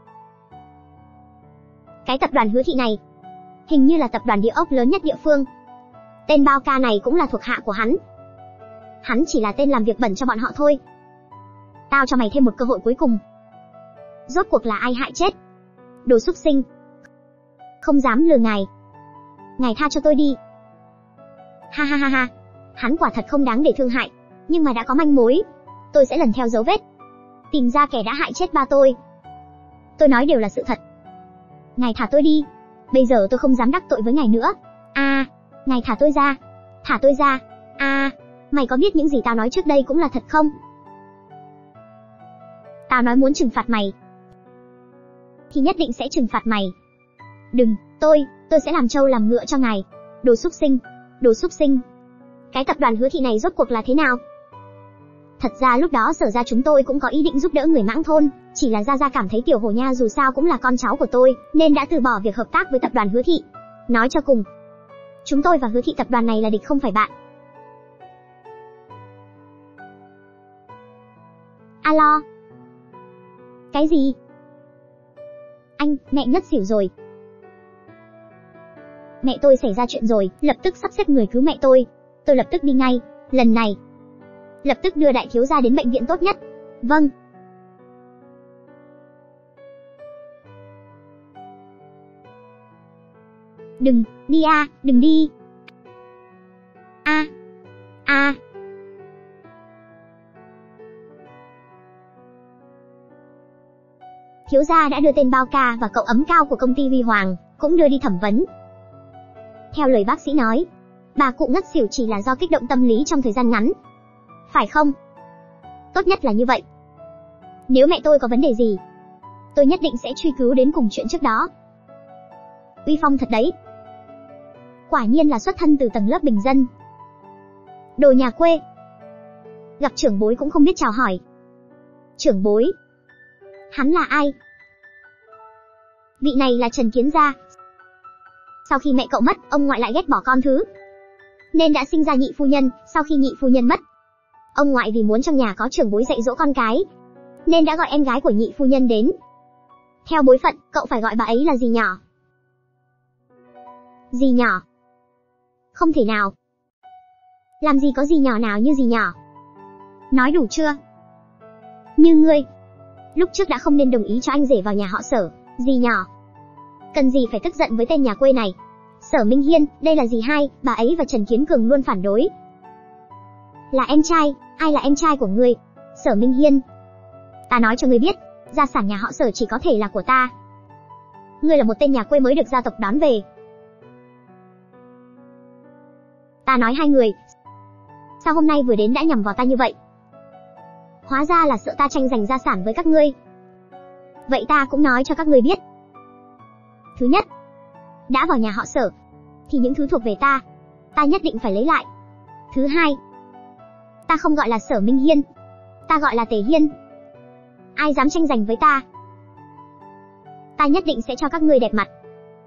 Cái tập đoàn Hứa Thị này, hình như là tập đoàn địa ốc lớn nhất địa phương. Tên Bao Ca này cũng là thuộc hạ của hắn. Hắn chỉ là tên làm việc bẩn cho bọn họ thôi. Tao cho mày thêm một cơ hội cuối cùng. Rốt cuộc là ai hại chết? Đồ súc sinh. Không dám lừa ngài. Ngài tha cho tôi đi. Ha ha ha ha. Hắn quả thật không đáng để thương hại. Nhưng mà đã có manh mối, tôi sẽ lần theo dấu vết, tìm ra kẻ đã hại chết ba tôi. Tôi nói đều là sự thật. Ngài thả tôi đi. Bây giờ tôi không dám đắc tội với ngài nữa. A, à, ngài thả tôi ra. Thả tôi ra. A, à, mày có biết những gì tao nói trước đây cũng là thật không? Tao nói muốn trừng phạt mày, thì nhất định sẽ trừng phạt mày. Đừng, tôi, tôi sẽ làm trâu làm ngựa cho ngài. Đồ súc sinh, đồ súc sinh. Cái tập đoàn Hứa Thị này rốt cuộc là thế nào? Thật ra lúc đó Sở ra chúng tôi cũng có ý định giúp đỡ người Mãng Thôn, chỉ là Gia Gia cảm thấy Tiểu Hổ Nha dù sao cũng là con cháu của tôi, nên đã từ bỏ việc hợp tác với tập đoàn Hứa Thị. Nói cho cùng, chúng tôi và Hứa Thị tập đoàn này là địch không phải bạn. Alo? Cái gì? Anh, mẹ ngất xỉu rồi. Mẹ tôi xảy ra chuyện rồi, lập tức sắp xếp người cứu mẹ tôi. Tôi lập tức đi ngay, lần này. Lập tức đưa đại thiếu gia đến bệnh viện tốt nhất. Vâng. Đừng, đi a, à, đừng đi. A. A. À. Thiếu gia đã đưa tên Bao Ca và cậu ấm cao của công ty Huy Hoàng, cũng đưa đi thẩm vấn. Theo lời bác sĩ nói, bà cụ ngất xỉu chỉ là do kích động tâm lý trong thời gian ngắn. Phải không? Tốt nhất là như vậy. Nếu mẹ tôi có vấn đề gì, tôi nhất định sẽ truy cứu đến cùng chuyện trước đó. Uy phong thật đấy. Quả nhiên là xuất thân từ tầng lớp bình dân. Đồ nhà quê. Gặp trưởng bối cũng không biết chào hỏi. Trưởng bối? Hắn là ai? Vị này là Trần Kiến Gia. Sau khi mẹ cậu mất, ông ngoại lại ghét bỏ con thứ, nên đã sinh ra nhị phu nhân. Sau khi nhị phu nhân mất, ông ngoại vì muốn trong nhà có trưởng bối dạy dỗ con cái, nên đã gọi em gái của nhị phu nhân đến. Theo bối phận, cậu phải gọi bà ấy là dì nhỏ. Dì nhỏ? Không thể nào. Làm gì có dì nhỏ nào như dì nhỏ. Nói đủ chưa? Như ngươi, lúc trước đã không nên đồng ý cho anh rể vào nhà họ Sở. Dì nhỏ, cần gì phải tức giận với tên nhà quê này. Sở Minh Hiên, đây là dì hai, bà ấy và Trần Kiến Cường luôn phản đối. Là em trai, ai là em trai của ngươi? Sở Minh Hiên. Ta nói cho ngươi biết, gia sản nhà họ Sở chỉ có thể là của ta. Ngươi là một tên nhà quê mới được gia tộc đón về. Ta nói hai người, sao hôm nay vừa đến đã nhằm vào ta như vậy? Hóa ra là sợ ta tranh giành gia sản với các ngươi. Vậy ta cũng nói cho các ngươi biết. Thứ nhất, đã vào nhà họ Sở, thì những thứ thuộc về ta, ta nhất định phải lấy lại. Thứ hai, ta không gọi là Sở Minh Hiên, ta gọi là Tề Hiên. Ai dám tranh giành với ta, ta nhất định sẽ cho các ngươi đẹp mặt.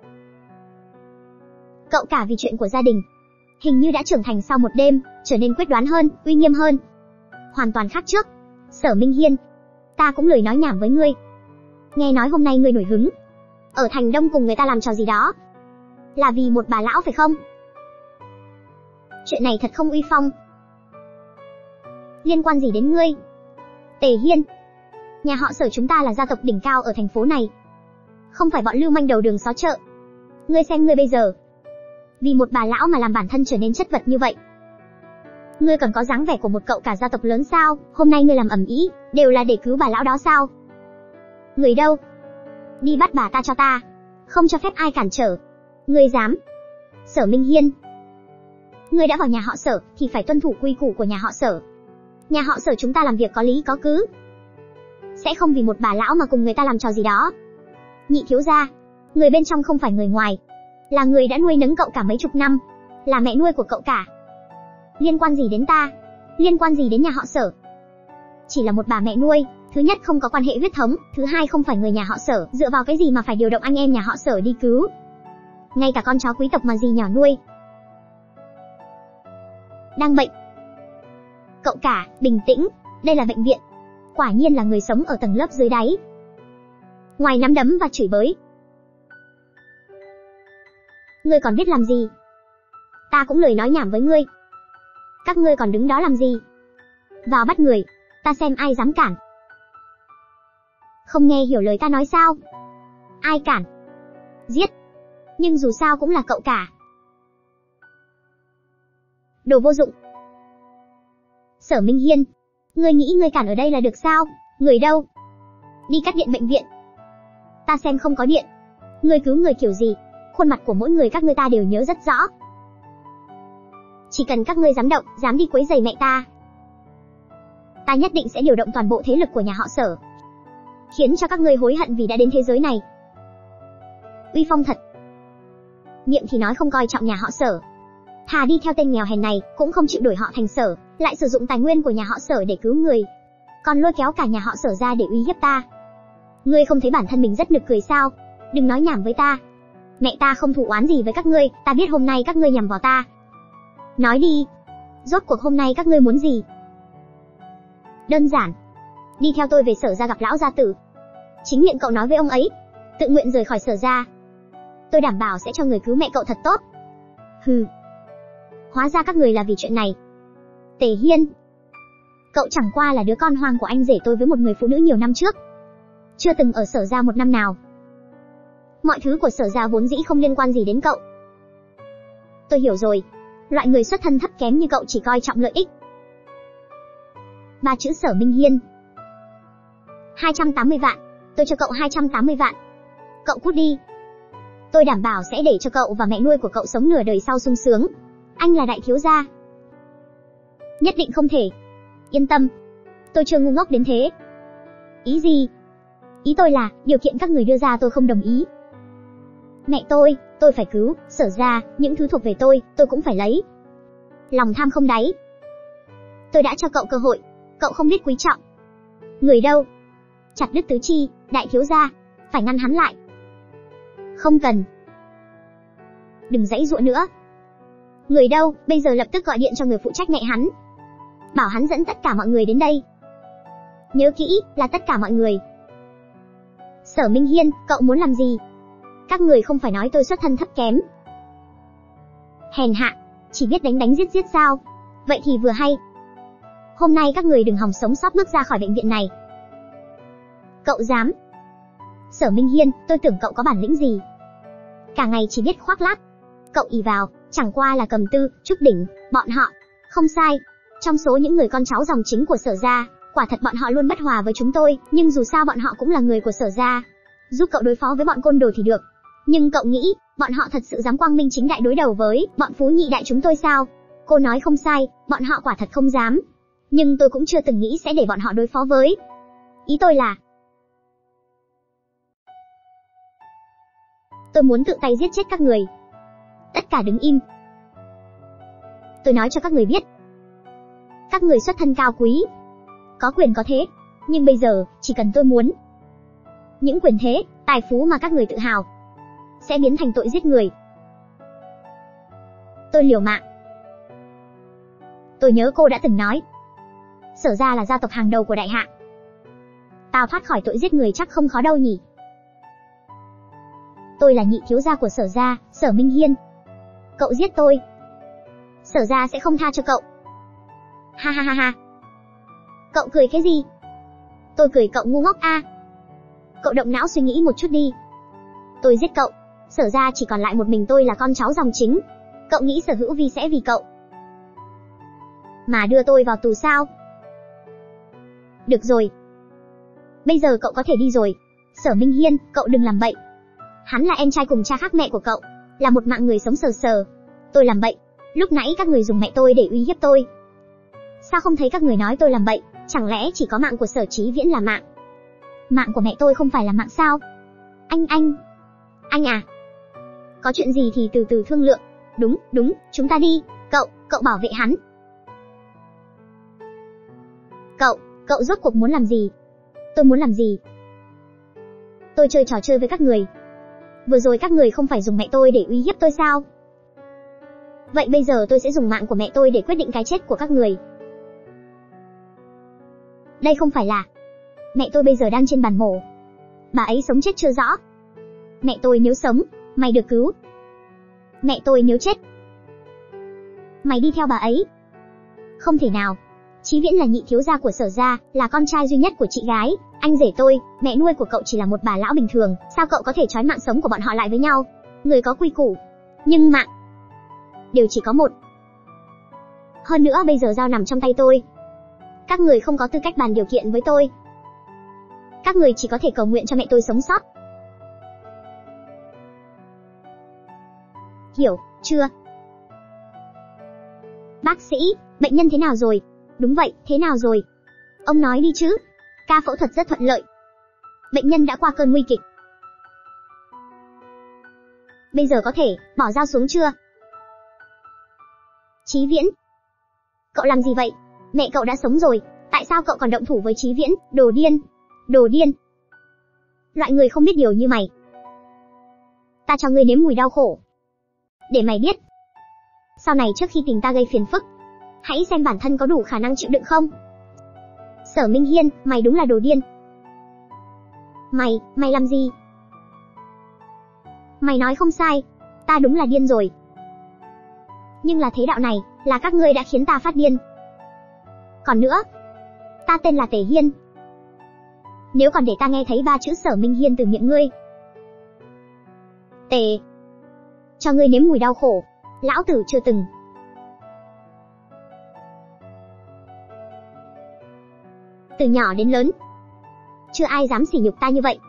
Cậu cả vì chuyện của gia đình, hình như đã trưởng thành sau một đêm, trở nên quyết đoán hơn, uy nghiêm hơn. Hoàn toàn khác trước. Sở Minh Hiên, ta cũng lười nói nhảm với ngươi. Nghe nói hôm nay ngươi nổi hứng, ở thành Đông cùng người ta làm trò gì đó. Là vì một bà lão phải không? Chuyện này thật không uy phong. Liên quan gì đến ngươi? Tề Hiên, nhà họ Sở chúng ta là gia tộc đỉnh cao ở thành phố này, không phải bọn lưu manh đầu đường xó chợ. Ngươi xem ngươi bây giờ, vì một bà lão mà làm bản thân trở nên chất vật như vậy. Ngươi còn có dáng vẻ của một cậu cả gia tộc lớn sao? Hôm nay ngươi làm ầm ĩ, đều là để cứu bà lão đó sao? Người đâu? Đi bắt bà ta cho ta, không cho phép ai cản trở. Ngươi dám? Sở Minh Hiên, ngươi đã vào nhà họ Sở thì phải tuân thủ quy củ của nhà họ Sở. Nhà họ Sở chúng ta làm việc có lý có cứ, sẽ không vì một bà lão mà cùng người ta làm trò gì đó. Nhị thiếu gia, người bên trong không phải người ngoài, là người đã nuôi nấng cậu cả mấy chục năm, là mẹ nuôi của cậu cả. Liên quan gì đến ta? Liên quan gì đến nhà họ Sở? Chỉ là một bà mẹ nuôi, thứ nhất không có quan hệ huyết thống, thứ hai không phải người nhà họ Sở, dựa vào cái gì mà phải điều động anh em nhà họ Sở đi cứu? Ngay cả con chó quý tộc mà dì nhỏ nuôi đang bệnh. Cậu cả, bình tĩnh, đây là bệnh viện. Quả nhiên là người sống ở tầng lớp dưới đáy. Ngoài nắm đấm và chửi bới, ngươi còn biết làm gì? Ta cũng lười nói nhảm với ngươi. Các ngươi còn đứng đó làm gì? Vào bắt người, ta xem ai dám cản. Không nghe hiểu lời ta nói sao? Ai cản? Giết. Nhưng dù sao cũng là cậu cả. Đồ vô dụng. Sở Minh Hiên, ngươi nghĩ ngươi cản ở đây là được sao? Người đâu? Đi cắt điện bệnh viện. Ta xem không có điện. Ngươi cứu người kiểu gì? Khuôn mặt của mỗi người các ngươi ta đều nhớ rất rõ. Chỉ cần các ngươi dám động, dám đi quấy rầy mẹ ta, ta nhất định sẽ điều động toàn bộ thế lực của nhà họ Sở, khiến cho các ngươi hối hận vì đã đến thế giới này. Uy phong thật. Miệng thì nói không coi trọng nhà họ Sở, thà đi theo tên nghèo hèn này, cũng không chịu đổi họ thành Sở, lại sử dụng tài nguyên của nhà họ Sở để cứu người, còn lôi kéo cả nhà họ Sở ra để uy hiếp ta. Ngươi không thấy bản thân mình rất nực cười sao? Đừng nói nhảm với ta. Mẹ ta không thù oán gì với các ngươi, ta biết hôm nay các ngươi nhằm vào ta. Nói đi, rốt cuộc hôm nay các ngươi muốn gì? Đơn giản, đi theo tôi về Sở gia gặp lão gia tử. Chính miệng cậu nói với ông ấy, tự nguyện rời khỏi Sở gia. Tôi đảm bảo sẽ cho người cứu mẹ cậu thật tốt. Hừ, hóa ra các người là vì chuyện này. Tề Hiên, cậu chẳng qua là đứa con hoang của anh rể tôi với một người phụ nữ nhiều năm trước, chưa từng ở Sở gia một năm nào. Mọi thứ của Sở gia vốn dĩ không liên quan gì đến cậu. Tôi hiểu rồi, loại người xuất thân thấp kém như cậu chỉ coi trọng lợi ích. Ba chữ Sở Minh Hiên. hai trăm tám mươi vạn, tôi cho cậu hai trăm tám mươi vạn. Cậu cút đi. Tôi đảm bảo sẽ để cho cậu và mẹ nuôi của cậu sống nửa đời sau sung sướng. Anh là đại thiếu gia. Nhất định không thể. Yên tâm, tôi chưa ngu ngốc đến thế. Ý gì? Ý tôi là, điều kiện các người đưa ra tôi không đồng ý. Mẹ tôi, tôi phải cứu, Sở gia, những thứ thuộc về tôi, tôi cũng phải lấy. Lòng tham không đáy. Tôi đã cho cậu cơ hội, cậu không biết quý trọng. Người đâu? Chặt đứt tứ chi, đại thiếu gia, phải ngăn hắn lại. Không cần. Đừng giãy giụa nữa. Người đâu? Bây giờ lập tức gọi điện cho người phụ trách mẹ hắn, bảo hắn dẫn tất cả mọi người đến đây. Nhớ kỹ, là tất cả mọi người. Sở Minh Hiên, cậu muốn làm gì? Các người không phải nói tôi xuất thân thấp kém, hèn hạ, chỉ biết đánh đánh giết giết sao? Vậy thì vừa hay. Hôm nay các người đừng hòng sống sót bước ra khỏi bệnh viện này. Cậu dám? Sở Minh Hiên, tôi tưởng cậu có bản lĩnh gì? Cả ngày chỉ biết khoác lác. Cậu ỷ vào, chẳng qua là Cầm Tư, Trúc Đỉnh, bọn họ. Không sai, trong số những người con cháu dòng chính của Sở gia, Quả thật bọn họ luôn bất hòa với chúng tôi, nhưng dù sao bọn họ cũng là người của Sở gia. Giúp cậu đối phó với bọn côn đồ thì được. Nhưng cậu nghĩ, bọn họ thật sự dám quang minh chính đại đối đầu với bọn phú nhị đại chúng tôi sao? Cô nói không sai, bọn họ quả thật không dám. Nhưng tôi cũng chưa từng nghĩ sẽ để bọn họ đối phó với. Ý tôi là, tôi muốn tự tay giết chết các người. Tất cả đứng im. Tôi nói cho các người biết, các người xuất thân cao quý, có quyền có thế, nhưng bây giờ, chỉ cần tôi muốn, những quyền thế, tài phú mà các người tự hào, sẽ biến thành tội giết người. Tôi liều mạng. Tôi nhớ cô đã từng nói, Sở gia là gia tộc hàng đầu của đại hạ. Tao thoát khỏi tội giết người chắc không khó đâu nhỉ. Tôi là nhị thiếu gia của Sở gia, Sở Minh Hiên. Cậu giết tôi, Sở gia sẽ không tha cho cậu. Ha ha ha ha. Cậu cười cái gì? Tôi cười cậu ngu ngốc a. À. Cậu động não suy nghĩ một chút đi. Tôi giết cậu, Sở gia chỉ còn lại một mình tôi là con cháu dòng chính. Cậu nghĩ Sở Hữu Vi sẽ vì cậu mà đưa tôi vào tù sao? Được rồi. Bây giờ cậu có thể đi rồi. Sở Minh Hiên, cậu đừng làm bậy. Hắn là em trai cùng cha khác mẹ của cậu, là một mạng người sống sờ sờ. Tôi làm bậy. Lúc nãy các người dùng mẹ tôi để uy hiếp tôi. Sao không thấy các người nói tôi làm bậy? Chẳng lẽ chỉ có mạng của Sở Chí Viễn là mạng? Mạng của mẹ tôi không phải là mạng sao? Anh anh. Anh à. Có chuyện gì thì từ từ thương lượng. Đúng, đúng, chúng ta đi. Cậu, cậu bảo vệ hắn. Cậu, cậu rốt cuộc muốn làm gì? Tôi muốn làm gì? Tôi chơi trò chơi với các người. Vừa rồi các người không phải dùng mẹ tôi để uy hiếp tôi sao? Vậy bây giờ tôi sẽ dùng mạng của mẹ tôi để quyết định cái chết của các người. Đây không phải là... Mẹ tôi bây giờ đang trên bàn mổ. Bà ấy sống chết chưa rõ. Mẹ tôi nếu sống, mày được cứu. Mẹ tôi nếu chết, mày đi theo bà ấy. Không thể nào. Chí Viễn là nhị thiếu gia của Sở gia, là con trai duy nhất của chị gái. Anh rể tôi, mẹ nuôi của cậu chỉ là một bà lão bình thường. Sao cậu có thể trói mạng sống của bọn họ lại với nhau? Người có quy củ, nhưng mạng đều chỉ có một. Hơn nữa bây giờ dao nằm trong tay tôi. Các người không có tư cách bàn điều kiện với tôi. Các người chỉ có thể cầu nguyện cho mẹ tôi sống sót. Hiểu, chưa? Bác sĩ, bệnh nhân thế nào rồi? Đúng vậy, thế nào rồi? Ông nói đi chứ. Ca phẫu thuật rất thuận lợi. Bệnh nhân đã qua cơn nguy kịch. Bây giờ có thể bỏ dao xuống chưa? Chí Viễn, cậu làm gì vậy? Mẹ cậu đã sống rồi, tại sao cậu còn động thủ với Chí Viễn? Đồ điên, đồ điên. Loại người không biết điều như mày. Ta cho ngươi nếm mùi đau khổ, để mày biết. Sau này trước khi tìm ta gây phiền phức, hãy xem bản thân có đủ khả năng chịu đựng không. Sở Minh Hiên, mày đúng là đồ điên. Mày, mày làm gì? Mày nói không sai, ta đúng là điên rồi. Nhưng là thế đạo này, là các ngươi đã khiến ta phát điên. Còn nữa, ta tên là Tề Hiên. Nếu còn để ta nghe thấy ba chữ Sở Minh Hiên từ miệng ngươi, Tề, cho ngươi nếm mùi đau khổ, lão tử chưa từng. Từ nhỏ đến lớn, chưa ai dám sỉ nhục ta như vậy.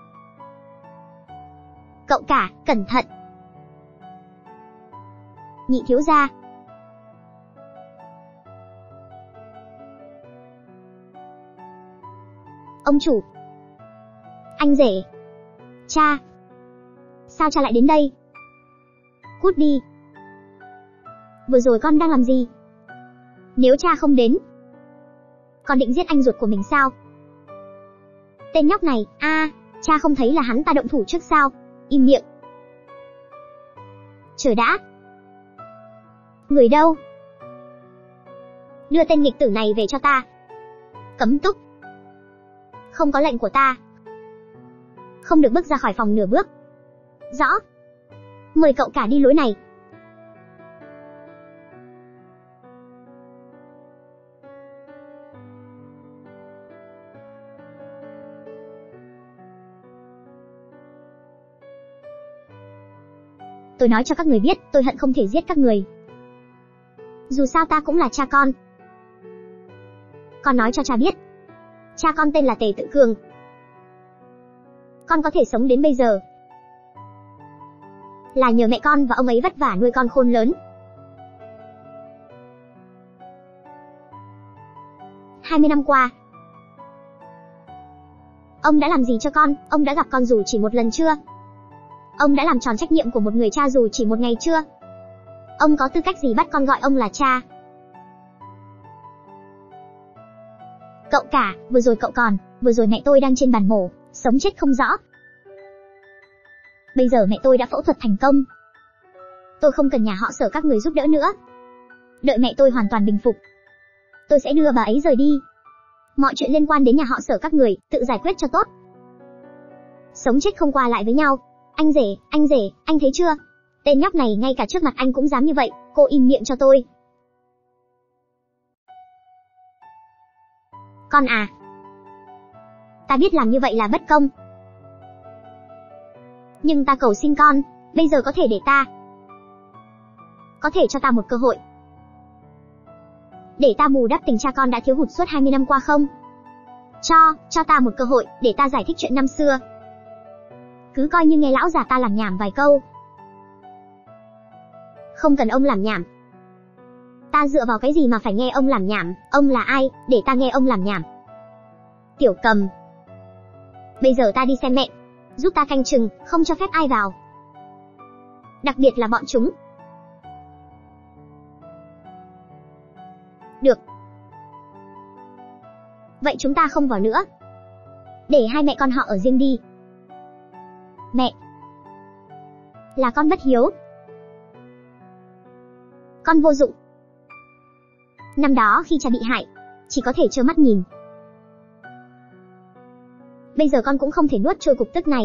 Cậu cả, cẩn thận. Nhị thiếu gia. Ông chủ. Anh rể. Cha. Sao cha lại đến đây? Cút đi. Vừa rồi con đang làm gì? Nếu cha không đến, con định giết anh ruột của mình sao? Tên nhóc này, a, à, cha không thấy là hắn ta động thủ trước sao? Im miệng. Chờ đã. Người đâu? Đưa tên nghịch tử này về cho ta. Cấm túc. Không có lệnh của ta, không được bước ra khỏi phòng nửa bước. Rõ. Mời cậu cả đi lối này. Tôi nói cho các người biết, tôi hận không thể giết các người. Dù sao ta cũng là cha con. Con nói cho cha biết, Cha con tên là Tề Tự Cường. Con có thể sống đến bây giờ là nhờ mẹ con và ông ấy vất vả nuôi con khôn lớn. hai mươi năm qua, ông đã làm gì cho con? Ông đã gặp con dù chỉ một lần chưa? Ông đã làm tròn trách nhiệm của một người cha dù chỉ một ngày chưa? Ông có tư cách gì bắt con gọi ông là cha? Cậu cả, vừa rồi cậu còn, vừa rồi mẹ tôi đang trên bàn mổ, sống chết không rõ. Bây giờ mẹ tôi đã phẫu thuật thành công. Tôi không cần nhà họ Sở các người giúp đỡ nữa. Đợi mẹ tôi hoàn toàn bình phục, tôi sẽ đưa bà ấy rời đi. Mọi chuyện liên quan đến nhà họ Sở các người, tự giải quyết cho tốt. Sống chết không qua lại với nhau. Anh rể, anh rể, anh thấy chưa? Tên nhóc này ngay cả trước mặt anh cũng dám như vậy, cô im miệng cho tôi. Con à, ta biết làm như vậy là bất công. Nhưng ta cầu xin con, bây giờ có thể để ta, có thể cho ta một cơ hội, để ta bù đắp tình cha con đã thiếu hụt suốt hai mươi năm qua không? Cho, cho ta một cơ hội, để ta giải thích chuyện năm xưa. Cứ coi như nghe lão già ta làm nhảm vài câu. Không cần ông làm nhảm. Ta dựa vào cái gì mà phải nghe ông làm nhảm? Ông là ai, để ta nghe ông làm nhảm? Tiểu Cầm, bây giờ ta đi xem mẹ, giúp ta canh chừng, không cho phép ai vào. Đặc biệt là bọn chúng. Được. Vậy chúng ta không vào nữa. Để hai mẹ con họ ở riêng đi. Mẹ, là con bất hiếu. Con vô dụng. Năm đó khi cha bị hại, chỉ có thể trơ mắt nhìn. Bây giờ con cũng không thể nuốt trôi cục tức này.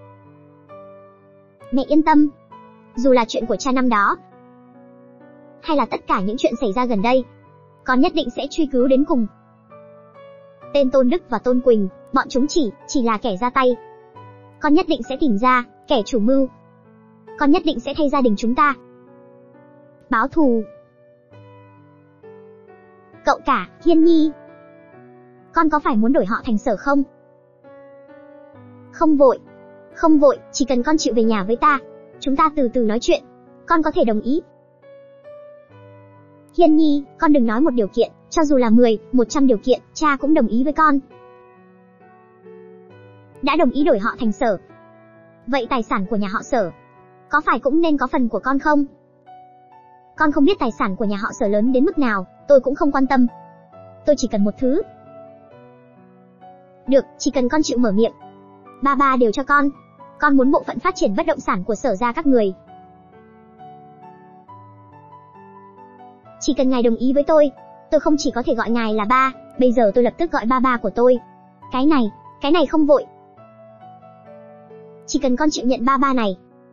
Mẹ yên tâm. Dù là chuyện của cha năm đó, hay là tất cả những chuyện xảy ra gần đây, con nhất định sẽ truy cứu đến cùng. Tên Tôn Đức và Tôn Quỳnh, bọn chúng chỉ, chỉ là kẻ ra tay. Con nhất định sẽ tìm ra kẻ chủ mưu. Con nhất định sẽ thay gia đình chúng ta báo thù. Cậu cả, Hiên Nhi, con có phải muốn đổi họ thành Sở không? Không vội, không vội, chỉ cần con chịu về nhà với ta, chúng ta từ từ nói chuyện, con có thể đồng ý. Hiên Nhi, con đừng nói một điều kiện, cho dù là mười, một trăm điều kiện, cha cũng đồng ý với con. Đã đồng ý đổi họ thành Sở, vậy tài sản của nhà họ Sở, có phải cũng nên có phần của con không? Con không biết tài sản của nhà họ Sở lớn đến mức nào, tôi cũng không quan tâm. Tôi chỉ cần một thứ. Được, chỉ cần con chịu mở miệng, ba ba đều cho con. Con muốn bộ phận phát triển bất động sản của Sở gia các người. Chỉ cần ngài đồng ý với tôi, tôi không chỉ có thể gọi ngài là ba, bây giờ tôi lập tức gọi ba ba của tôi. Cái này, cái này không vội. Chỉ cần con chịu nhận ba ba này.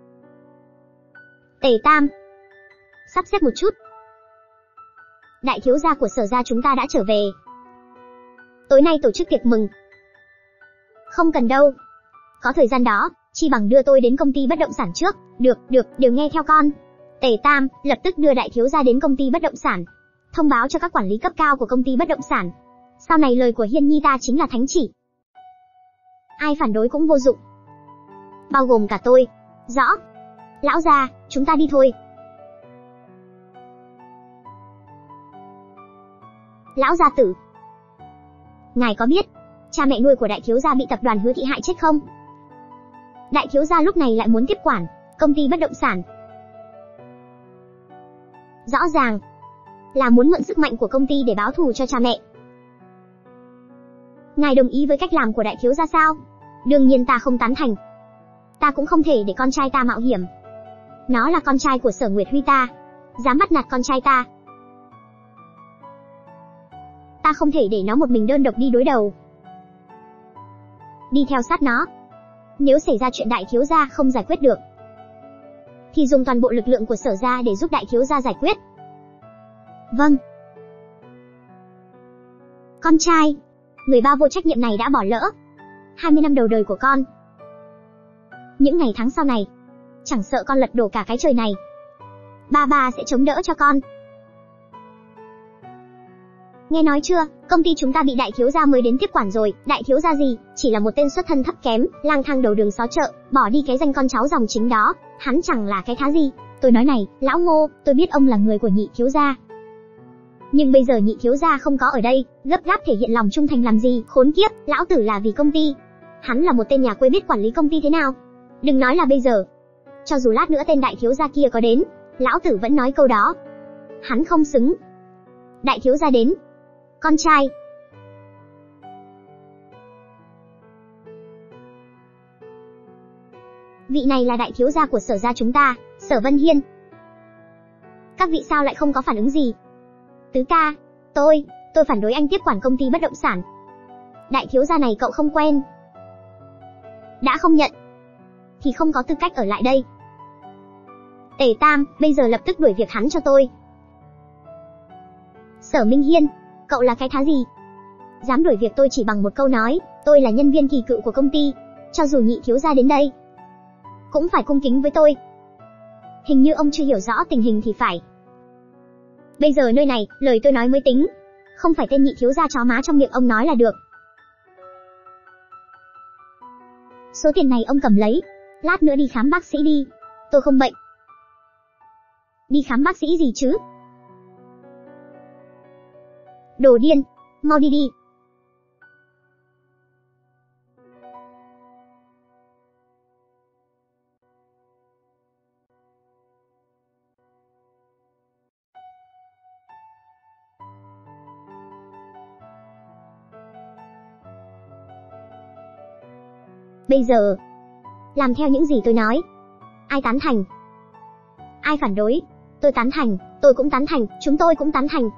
Tề Tam, sắp xếp một chút. Đại thiếu gia của Sở gia chúng ta đã trở về. Tối nay tổ chức tiệc mừng. Không cần đâu. Có thời gian đó, chi bằng đưa tôi đến công ty bất động sản trước. Được, được, đều nghe theo con. Tề Tam lập tức đưa đại thiếu gia đến công ty bất động sản, thông báo cho các quản lý cấp cao của công ty bất động sản. Sau này lời của Hiên Nhi ta chính là thánh chỉ. Ai phản đối cũng vô dụng, bao gồm cả tôi. Rõ. Lão gia, chúng ta đi thôi. Lão gia tử, ngài có biết cha mẹ nuôi của đại thiếu gia bị tập đoàn Hứa Thị hại chết không? Đại thiếu gia lúc này lại muốn tiếp quản công ty bất động sản. Rõ ràng là muốn mượn sức mạnh của công ty để báo thù cho cha mẹ. Ngài đồng ý với cách làm của đại thiếu gia sao? Đương nhiên ta không tán thành. Ta cũng không thể để con trai ta mạo hiểm. Nó là con trai của Sở Nguyệt Huy ta, dám bắt nạt con trai ta. Ta không thể để nó một mình đơn độc đi đối đầu. Đi theo sát nó. Nếu xảy ra chuyện đại thiếu gia không giải quyết được, thì dùng toàn bộ lực lượng của Sở gia để giúp đại thiếu gia giải quyết. Vâng. Con trai, người ba vô trách nhiệm này đã bỏ lỡ hai mươi năm đầu đời của con. Những ngày tháng sau này, chẳng sợ con lật đổ cả cái trời này, ba ba sẽ chống đỡ cho con. Nghe nghe nói chưa, công ty chúng ta bị đại thiếu gia mới đến tiếp quản rồi. Đại thiếu gia gì, chỉ là một tên xuất thân thấp kém, lang thang đầu đường xó chợ, bỏ đi cái danh con cháu dòng chính đó, hắn chẳng là cái thá gì. Tôi nói này, lão Ngô, tôi biết ông là người của nhị thiếu gia. Nhưng bây giờ nhị thiếu gia không có ở đây, gấp gáp thể hiện lòng trung thành làm gì, khốn kiếp, lão tử là vì công ty. Hắn là một tên nhà quê biết quản lý công ty thế nào. Đừng nói là bây giờ. Cho dù lát nữa tên đại thiếu gia kia có đến, lão tử vẫn nói câu đó. Hắn không xứng. Đại thiếu gia đến. Con trai. Vị này là đại thiếu gia của Sở gia chúng ta, Sở Vân Hiên. Các vị sao lại không có phản ứng gì? Tứ ca, tôi, tôi phản đối anh tiếp quản công ty bất động sản. Đại thiếu gia này cậu không quen. Đã không nhận, thì không có tư cách ở lại đây. Tề Tam, bây giờ lập tức đuổi việc hắn cho tôi. Sở Minh Hiên, cậu là cái thá gì? Dám đuổi việc tôi chỉ bằng một câu nói, tôi là nhân viên kỳ cựu của công ty. Cho dù nhị thiếu gia đến đây, cũng phải cung kính với tôi. Hình như ông chưa hiểu rõ tình hình thì phải. Bây giờ nơi này, lời tôi nói mới tính. Không phải tên nhị thiếu gia chó má trong miệng ông nói là được. Số tiền này ông cầm lấy, lát nữa đi khám bác sĩ đi. Tôi không bệnh. Đi khám bác sĩ gì chứ? Đồ điên, mau đi đi. Bây giờ, làm theo những gì tôi nói. Ai tán thành? Ai phản đối? Tôi tán thành, tôi cũng tán thành, chúng tôi cũng tán thành.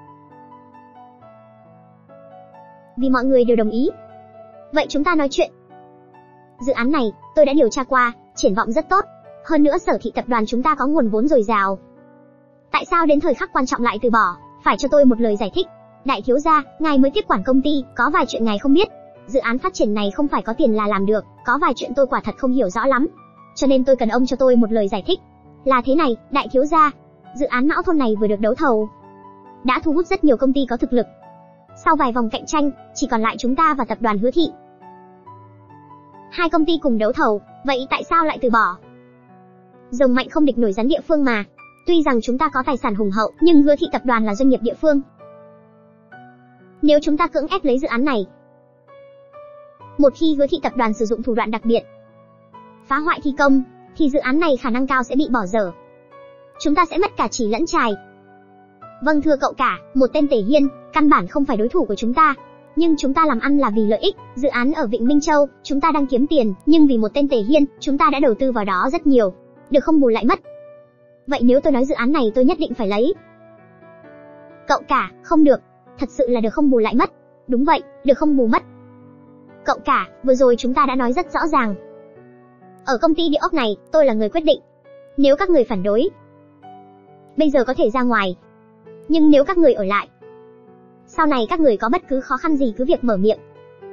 Vì mọi người đều đồng ý. Vậy chúng ta nói chuyện. Dự án này, tôi đã điều tra qua, triển vọng rất tốt. Hơn nữa Sở thị tập đoàn chúng ta có nguồn vốn dồi dào. Tại sao đến thời khắc quan trọng lại từ bỏ? Phải cho tôi một lời giải thích. Đại thiếu gia, ngài mới tiếp quản công ty, có vài chuyện ngài không biết. Dự án phát triển này không phải có tiền là làm được, có vài chuyện tôi quả thật không hiểu rõ lắm. Cho nên tôi cần ông cho tôi một lời giải thích. Là thế này, đại thiếu gia, dự án Mão Thôn này vừa được đấu thầu, đã thu hút rất nhiều công ty có thực lực. Sau vài vòng cạnh tranh, chỉ còn lại chúng ta và tập đoàn Hứa Thị. Hai công ty cùng đấu thầu, vậy tại sao lại từ bỏ? Rồng mạnh không địch nổi rắn địa phương mà. Tuy rằng chúng ta có tài sản hùng hậu, nhưng Hứa Thị tập đoàn là doanh nghiệp địa phương. Nếu chúng ta cưỡng ép lấy dự án này, một khi Hứa Thị tập đoàn sử dụng thủ đoạn đặc biệt, phá hoại thi công, thì dự án này khả năng cao sẽ bị bỏ dở. Chúng ta sẽ mất cả chỉ lẫn chài. Vâng thưa cậu cả, một tên Tề Hiên, căn bản không phải đối thủ của chúng ta. Nhưng chúng ta làm ăn là vì lợi ích, dự án ở Vịnh Minh Châu, chúng ta đang kiếm tiền, nhưng vì một tên Tề Hiên, chúng ta đã đầu tư vào đó rất nhiều. Được không bù lại mất. Vậy nếu tôi nói dự án này tôi nhất định phải lấy. Cậu cả, không được. Thật sự là được không bù lại mất. Đúng vậy, được không bù mất. Cậu cả, vừa rồi chúng ta đã nói rất rõ ràng. Ở công ty địa ốc này, tôi là người quyết định. Nếu các người phản đối, bây giờ có thể ra ngoài. Nhưng nếu các người ở lại, sau này các người có bất cứ khó khăn gì cứ việc mở miệng.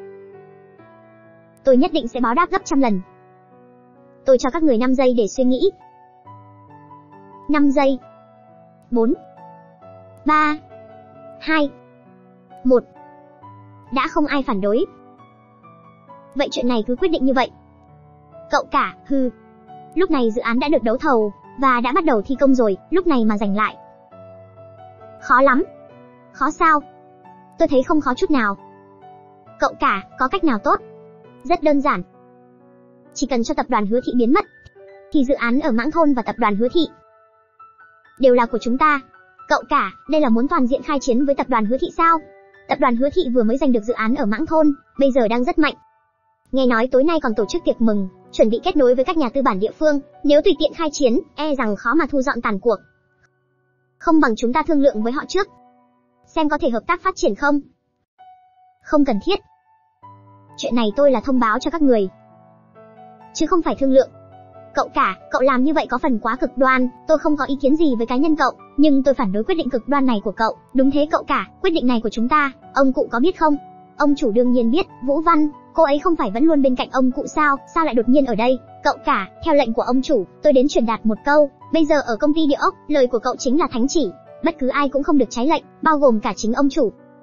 Tôi nhất định sẽ báo đáp gấp trăm lần. Tôi cho các người năm giây để suy nghĩ. năm giây. bốn, ba, hai, một. Đã không ai phản đối. Vậy chuyện này cứ quyết định như vậy. Cậu cả, hừ. Lúc này dự án đã được đấu thầu, và đã bắt đầu thi công rồi, lúc này mà giành lại. Khó lắm. Khó sao? Tôi thấy không khó chút nào. Cậu cả, có cách nào tốt? Rất đơn giản. Chỉ cần cho tập đoàn Hứa Thị biến mất, thì dự án ở Mãng Thôn và tập đoàn Hứa Thị đều là của chúng ta. Cậu cả, đây là muốn toàn diện khai chiến với tập đoàn Hứa Thị sao? Tập đoàn Hứa Thị vừa mới giành được dự án ở Mãng Thôn, bây giờ đang rất mạnh. Nghe nói tối nay còn tổ chức tiệc mừng, chuẩn bị kết nối với các nhà tư bản địa phương, nếu tùy tiện khai chiến, e rằng khó mà thu dọn tàn cuộc. Không bằng chúng ta thương lượng với họ trước, xem có thể hợp tác phát triển không? Không cần thiết. Chuyện này tôi là thông báo cho các người, chứ không phải thương lượng. Cậu cả, cậu làm như vậy có phần quá cực đoan, tôi không có ý kiến gì với cá nhân cậu, nhưng tôi phản đối quyết định cực đoan này của cậu. Đúng thế cậu cả, quyết định này của chúng ta, ông cụ có biết không? Ông chủ đương nhiên biết, Vũ Văn, cô ấy không phải vẫn luôn bên cạnh ông cụ sao, sao lại đột nhiên ở đây? Cậu cả, theo lệnh của ông chủ, tôi đến truyền đạt một câu, bây giờ ở công ty địa ốc, lời của cậu chính là thánh chỉ, bất cứ ai cũng không được trái lệnh, bao gồm cả chính ông chủ.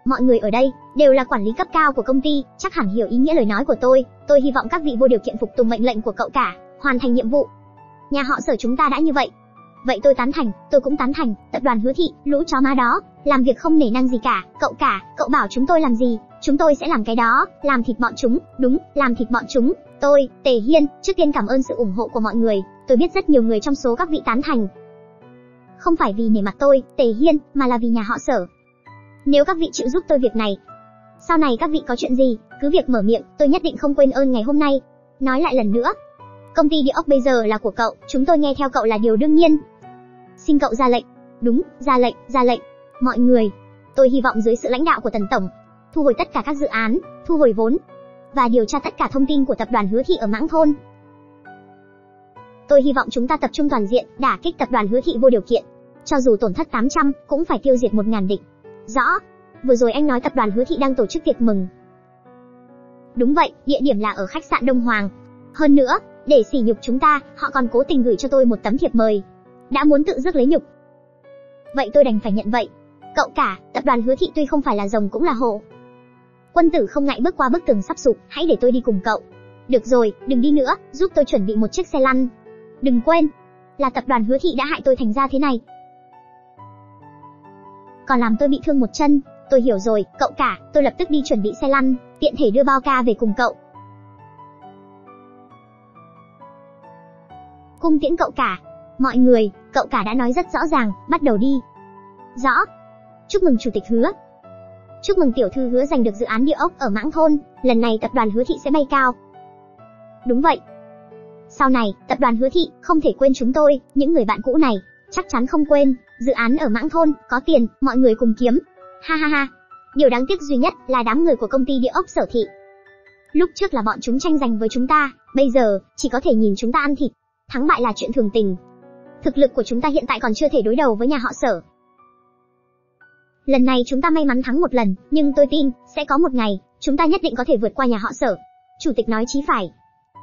Mọi người ở đây đều là quản lý cấp cao của công ty, chắc hẳn hiểu ý nghĩa lời nói của tôi. Tôi hy vọng các vị vô điều kiện phục tùng mệnh lệnh của cậu cả, hoàn thành nhiệm vụ. Nhà họ Sở chúng ta đã như vậy. Vậy tôi tán thành, tôi cũng tán thành. Tập đoàn Hứa Thị, lũ chó má đó, làm việc không nể nang gì cả. Cậu cả, cậu bảo chúng tôi làm gì, chúng tôi sẽ làm cái đó, làm thịt bọn chúng. Đúng, làm thịt bọn chúng. Tôi, Tề Hiên, trước tiên cảm ơn sự ủng hộ của mọi người. Tôi biết rất nhiều người trong số các vị tán thành. Không phải vì nể mặt tôi, Tề Hiên, mà là vì nhà họ Sở. Nếu các vị chịu giúp tôi việc này, sau này các vị có chuyện gì, cứ việc mở miệng, tôi nhất định không quên ơn ngày hôm nay. Nói lại lần nữa, công ty địa ốc bây giờ là của cậu, chúng tôi nghe theo cậu là điều đương nhiên. Xin cậu ra lệnh. Đúng, ra lệnh, ra lệnh. Mọi người, tôi hy vọng dưới sự lãnh đạo của Tần Tổng, thu hồi tất cả các dự án, thu hồi vốn, và điều tra tất cả thông tin của tập đoàn Hứa Thị ở Mãng Thôn. Tôi hy vọng chúng ta tập trung toàn diện, đả kích tập đoàn Hứa Thị vô điều kiện. Cho dù tổn thất tám trăm, cũng phải tiêu diệt một ngàn địch. Rõ. Vừa rồi anh nói tập đoàn Hứa Thị đang tổ chức tiệc mừng. Đúng vậy, địa điểm là ở khách sạn Đông Hoàng. Hơn nữa, để sỉ nhục chúng ta, họ còn cố tình gửi cho tôi một tấm thiệp mời. Đã muốn tự rước lấy nhục. Vậy tôi đành phải nhận vậy. Cậu cả, tập đoàn Hứa Thị tuy không phải là rồng cũng là hổ. Quân tử không ngại bước qua bức tường sắp sụp, hãy để tôi đi cùng cậu. Được rồi, đừng đi nữa, giúp tôi chuẩn bị một chiếc xe lăn. Đừng quên, là tập đoàn Hứa Thị đã hại tôi thành ra thế này. Còn làm tôi bị thương một chân. Tôi hiểu rồi, cậu cả, tôi lập tức đi chuẩn bị xe lăn, tiện thể đưa Bao Ca về cùng cậu. Cung tiễn cậu cả. Mọi người, cậu cả đã nói rất rõ ràng, bắt đầu đi. Rõ. Chúc mừng chủ tịch Hứa. Chúc mừng tiểu thư Hứa giành được dự án địa ốc ở Mãng Thôn, lần này tập đoàn Hứa Thị sẽ bay cao. Đúng vậy. Sau này, tập đoàn Hứa Thị không thể quên chúng tôi, những người bạn cũ này, chắc chắn không quên. Dự án ở Mãng Thôn, có tiền, mọi người cùng kiếm. Ha ha ha. Điều đáng tiếc duy nhất là đám người của công ty địa ốc Sở Thị. Lúc trước là bọn chúng tranh giành với chúng ta, bây giờ chỉ có thể nhìn chúng ta ăn thịt. Thắng bại là chuyện thường tình. Thực lực của chúng ta hiện tại còn chưa thể đối đầu với nhà họ Sở. Lần này chúng ta may mắn thắng một lần, nhưng tôi tin sẽ có một ngày chúng ta nhất định có thể vượt qua nhà họ Sở. Chủ tịch nói chí phải.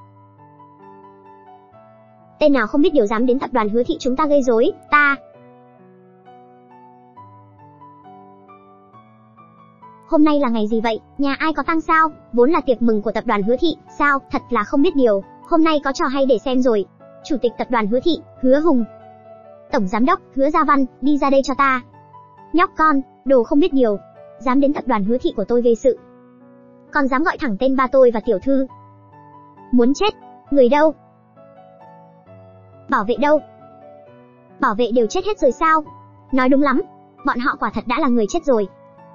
Tên nào không biết điều dám đến tập đoàn Hứa Thị chúng ta gây rối, ta. Hôm nay là ngày gì vậy? Nhà ai có tang sao? Vốn là tiệc mừng của tập đoàn Hứa Thị, sao? Thật là không biết điều. Hôm nay có trò hay để xem rồi. Chủ tịch tập đoàn Hứa Thị, Hứa Hùng. Tổng giám đốc, Hứa Gia Văn, đi ra đây cho ta. Nhóc con, đồ không biết điều, dám đến tập đoàn Hứa Thị của tôi gây sự. Còn dám gọi thẳng tên ba tôi và tiểu thư. Muốn chết, người đâu? Bảo vệ đâu? Bảo vệ đều chết hết rồi sao? Nói đúng lắm, bọn họ quả thật đã là người chết rồi.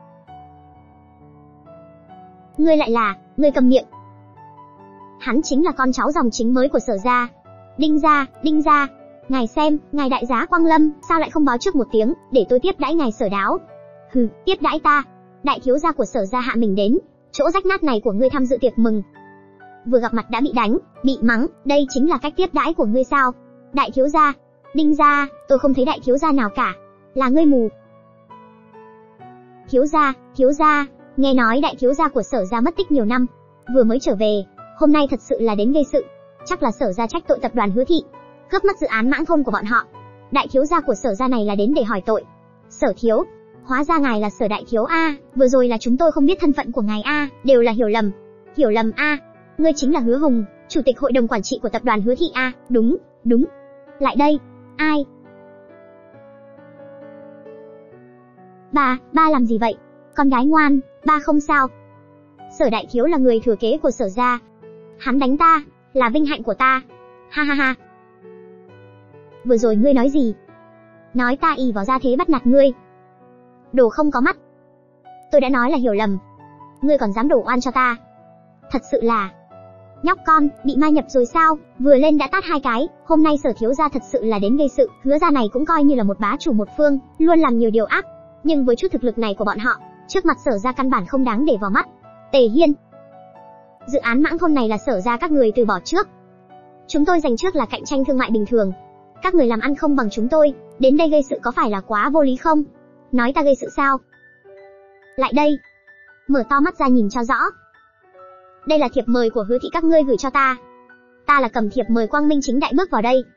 Ngươi lại là, ngươi cầm miệng. Hắn chính là con cháu dòng chính mới của Sở gia. Đinh gia, Đinh gia, ngài xem, ngài đại giá Quang Lâm, sao lại không báo trước một tiếng, để tôi tiếp đãi ngài Sở Đáo? Hừ, tiếp đãi ta? Đại thiếu gia của Sở gia hạ mình đến, chỗ rách nát này của ngươi tham dự tiệc mừng. Vừa gặp mặt đã bị đánh, bị mắng, đây chính là cách tiếp đãi của ngươi sao? Đại thiếu gia, Đinh gia, tôi không thấy đại thiếu gia nào cả, là ngươi mù. Thiếu gia, thiếu gia, nghe nói đại thiếu gia của Sở gia mất tích nhiều năm, vừa mới trở về, hôm nay thật sự là đến gây sự. Chắc là Sở gia trách tội tập đoàn Hứa Thị, cướp mất dự án Mãng Thôn của bọn họ. Đại thiếu gia của Sở gia này là đến để hỏi tội. Sở thiếu, hóa ra ngài là Sở đại thiếu a, vừa rồi là chúng tôi không biết thân phận của ngài a, đều là hiểu lầm. Hiểu lầm a, ngươi chính là Hứa Hùng, chủ tịch hội đồng quản trị của tập đoàn Hứa Thị a, đúng, đúng. Lại đây, ai? Ba, ba làm gì vậy? Con gái ngoan, ba không sao. Sở đại thiếu là người thừa kế của Sở gia. Hắn đánh ta, là vinh hạnh của ta. Ha ha ha. Vừa rồi ngươi nói gì? Nói ta ỷ vào gia thế bắt nạt ngươi. Đồ không có mắt. Tôi đã nói là hiểu lầm. Ngươi còn dám đổ oan cho ta. Thật sự là... Nhóc con, bị ma nhập rồi sao? Vừa lên đã tát hai cái, hôm nay Sở thiếu gia thật sự là đến gây sự. Hứa gia này cũng coi như là một bá chủ một phương, luôn làm nhiều điều ác. Nhưng với chút thực lực này của bọn họ, trước mặt Sở gia căn bản không đáng để vào mắt. Tề Hiên, dự án Mãng Thôn này là Sở gia các người từ bỏ trước. Chúng tôi giành trước là cạnh tranh thương mại bình thường. Các người làm ăn không bằng chúng tôi, đến đây gây sự có phải là quá vô lý không? Nói ta gây sự sao? Lại đây, mở to mắt ra nhìn cho rõ. Đây là thiệp mời của Hứa Thị các ngươi gửi cho ta. Ta là cầm thiệp mời quang minh chính đại bước vào đây.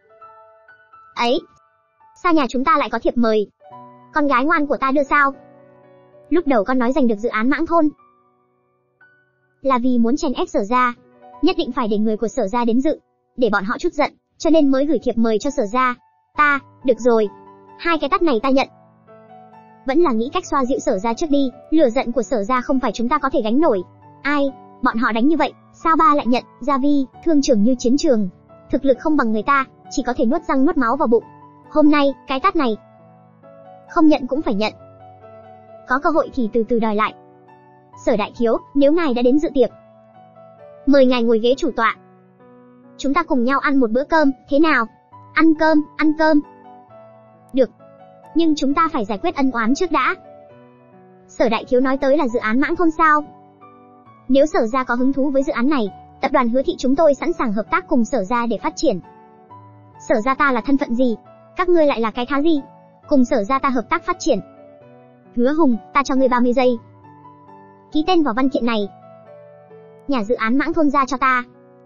Ấy, sao nhà chúng ta lại có thiệp mời? Con gái ngoan của ta đưa sao? Lúc đầu con nói giành được dự án Mãng Thôn là vì muốn chèn ép Sở gia, nhất định phải để người của Sở gia đến dự, để bọn họ chút giận, cho nên mới gửi thiệp mời cho Sở gia. Ta, được rồi, hai cái tát này ta nhận. Vẫn là nghĩ cách xoa dịu Sở gia trước đi, lửa giận của Sở gia không phải chúng ta có thể gánh nổi. Ai, bọn họ đánh như vậy, sao ba lại nhận? Gia Vi, thương trường như chiến trường, thực lực không bằng người ta, chỉ có thể nuốt răng nuốt máu vào bụng. Hôm nay, cái tát này không nhận cũng phải nhận. Có cơ hội thì từ từ đòi lại. Sở đại thiếu, nếu ngài đã đến dự tiệc, mời ngài ngồi ghế chủ tọa. Chúng ta cùng nhau ăn một bữa cơm, thế nào? Ăn cơm, ăn cơm. Được. Nhưng chúng ta phải giải quyết ân oán trước đã. Sở đại thiếu nói tới là dự án Mãng Thôn sao? Nếu Sở gia có hứng thú với dự án này, tập đoàn Hứa thị chúng tôi sẵn sàng hợp tác cùng Sở gia để phát triển. Sở gia ta là thân phận gì? Các ngươi lại là cái thá gì? Cùng Sở gia ta hợp tác phát triển. Hứa Hùng, ta cho ngươi ba mươi giây. Ký tên vào văn kiện này. Nhà dự án Mãng Thôn ra cho ta.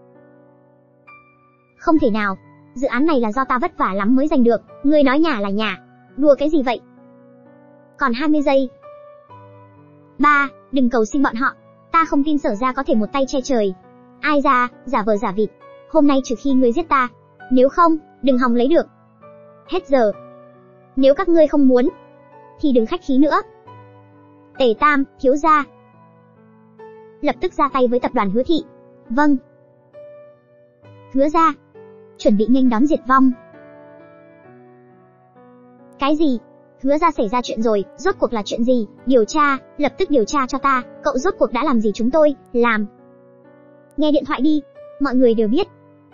Không thể nào, dự án này là do ta vất vả lắm mới giành được, ngươi nói nhà là nhà, đùa cái gì vậy? Còn hai mươi giây. Ba, đừng cầu xin bọn họ, ta không tin Sở gia có thể một tay che trời. Ai ra, giả vờ giả vịt, hôm nay trừ khi ngươi giết ta, nếu không, đừng hòng lấy được. Hết giờ. Nếu các ngươi không muốn, thì đừng khách khí nữa. Tề Tam, thiếu gia, lập tức ra tay với tập đoàn Hứa thị. Vâng. Hứa gia, chuẩn bị nghênh đón diệt vong. Cái gì? Hứa gia xảy ra chuyện rồi, rốt cuộc là chuyện gì? Điều tra, lập tức điều tra cho ta, cậu rốt cuộc đã làm gì chúng tôi? Làm. Nghe điện thoại đi, mọi người đều biết.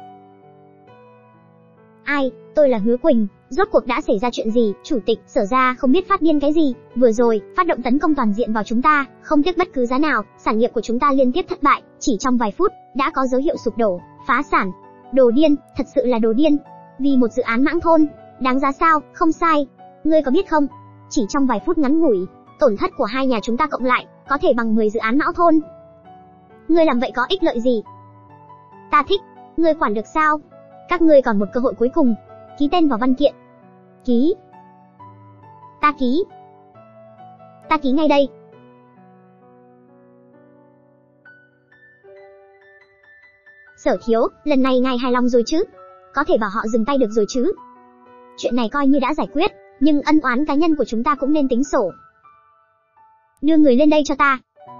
Ai, tôi là Hứa Quỳnh, rốt cuộc đã xảy ra chuyện gì? Chủ tịch, Sở gia không biết phát điên cái gì, vừa rồi, phát động tấn công toàn diện vào chúng ta, không tiếc bất cứ giá nào, sản nghiệp của chúng ta liên tiếp thất bại, chỉ trong vài phút, đã có dấu hiệu sụp đổ, phá sản. Đồ điên, thật sự là đồ điên. Vì một dự án Mãng Thôn, đáng giá sao? Không sai. Ngươi có biết không? Chỉ trong vài phút ngắn ngủi, tổn thất của hai nhà chúng ta cộng lại, có thể bằng mười dự án Mãng Thôn. Ngươi làm vậy có ích lợi gì? Ta thích, ngươi quản được sao? Các ngươi còn một cơ hội cuối cùng, ký tên vào văn kiện. Ký. Ta ký. Ta ký ngay đây. Sở thiếu, lần này ngài hài lòng rồi chứ? Có thể bảo họ dừng tay được rồi chứ? Chuyện này coi như đã giải quyết, nhưng ân oán cá nhân của chúng ta cũng nên tính sổ. Đưa người lên đây cho ta.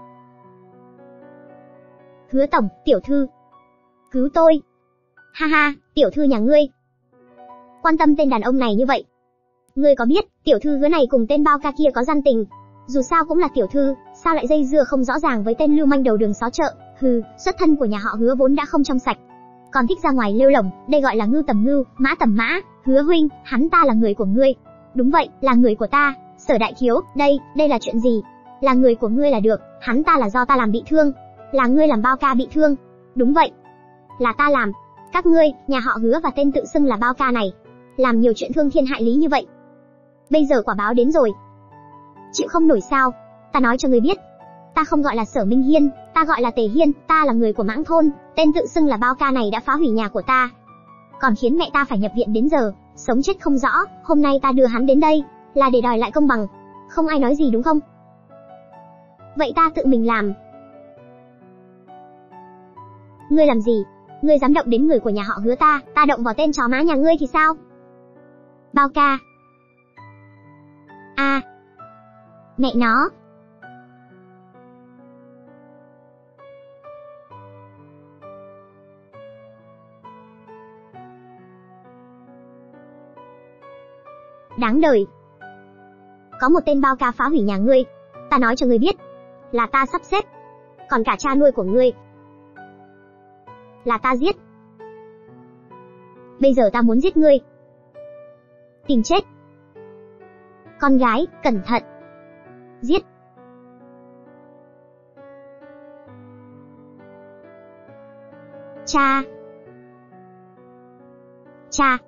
Hứa tổng, tiểu thư, cứu tôi. Ha ha, tiểu thư nhà ngươi quan tâm tên đàn ông này như vậy. Ngươi có biết, tiểu thư Hứa này cùng tên bao ca kia có gian tình. Dù sao cũng là tiểu thư, sao lại dây dưa không rõ ràng với tên lưu manh đầu đường xó chợ. Hừ, xuất thân của nhà họ Hứa vốn đã không trong sạch, còn thích ra ngoài lêu lổng, đây gọi là ngưu tầm ngưu, mã tầm mã. Hứa huynh, hắn ta là người của ngươi. Đúng vậy, là người của ta. Sở đại thiếu, đây, đây là chuyện gì? Là người của ngươi là được, hắn ta là do ta làm bị thương. Là ngươi làm bao ca bị thương. Đúng vậy, là ta làm. Các ngươi, nhà họ Hứa và tên tự xưng là bao ca này, làm nhiều chuyện thương thiên hại lý như vậy. Bây giờ quả báo đến rồi. Chịu không nổi sao? Ta nói cho ngươi biết, ta không gọi là Sở Minh Hiên, ta gọi là Tề Hiên, ta là người của Mãng Thôn, tên tự xưng là bao ca này đã phá hủy nhà của ta, còn khiến mẹ ta phải nhập viện đến giờ, sống chết không rõ, hôm nay ta đưa hắn đến đây, là để đòi lại công bằng. Không ai nói gì đúng không? Vậy ta tự mình làm. Ngươi làm gì? Ngươi dám động đến người của nhà họ Hứa ta, ta động vào tên chó má nhà ngươi thì sao? Bao ca. A. À. Mẹ nó. Đáng đời. Có một tên bao ca phá hủy nhà ngươi, ta nói cho ngươi biết, là ta sắp xếp. Còn cả cha nuôi của ngươi, là ta giết. Bây giờ ta muốn giết ngươi. Tìm chết. Con gái, cẩn thận. Giết. Cha. Cha.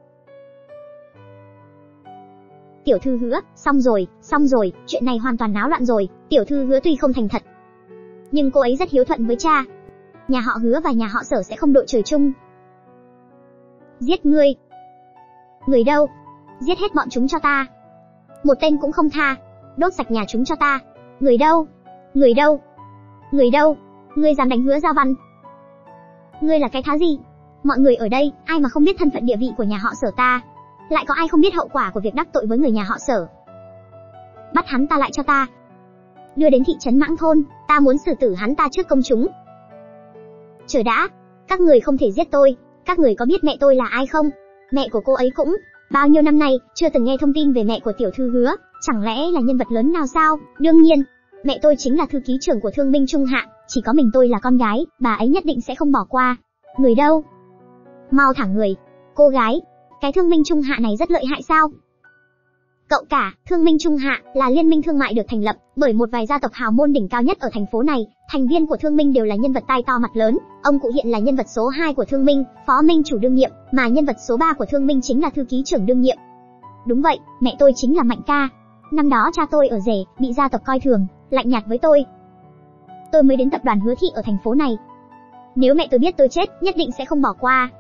Tiểu thư Hứa, xong rồi, xong rồi, chuyện này hoàn toàn náo loạn rồi. Tiểu thư Hứa tuy không thành thật, nhưng cô ấy rất hiếu thuận với cha. Nhà họ Hứa và nhà họ Sở sẽ không đội trời chung. Giết ngươi. Người đâu? Giết hết bọn chúng cho ta. Một tên cũng không tha. Đốt sạch nhà chúng cho ta. Người đâu? Người đâu? Người đâu? Ngươi dám đánh Hứa Gia Văn? Ngươi là cái thá gì? Mọi người ở đây, ai mà không biết thân phận địa vị của nhà họ Sở ta? Lại có ai không biết hậu quả của việc đắc tội với người nhà họ Sở? Bắt hắn ta lại cho ta. Đưa đến thị trấn Mãng Thôn, ta muốn xử tử hắn ta trước công chúng. Chờ đã, các người không thể giết tôi, các người có biết mẹ tôi là ai không? Mẹ của cô ấy cũng bao nhiêu năm nay chưa từng nghe thông tin về mẹ của tiểu thư Hứa, chẳng lẽ là nhân vật lớn nào sao? Đương nhiên, mẹ tôi chính là thư ký trưởng của Thương binh Trung Hạ, chỉ có mình tôi là con gái, bà ấy nhất định sẽ không bỏ qua. Người đâu? Mau thả người. Cô gái, cái Thương binh Trung Hạ này rất lợi hại sao? Cậu cả, Thương binh Trung Hạ là liên minh thương mại được thành lập bởi một vài gia tộc hào môn đỉnh cao nhất ở thành phố này, thành viên của Thương binh đều là nhân vật tai to mặt lớn, ông cụ hiện là nhân vật số hai của Thương binh, phó minh chủ đương nhiệm, mà nhân vật số ba của Thương binh chính là thư ký trưởng đương nhiệm. Đúng vậy, mẹ tôi chính là Mạnh Ca. Năm đó cha tôi ở rể, bị gia tộc coi thường, lạnh nhạt với tôi. Tôi mới đến tập đoàn Hứa Thị ở thành phố này. Nếu mẹ tôi biết tôi chết, nhất định sẽ không bỏ qua.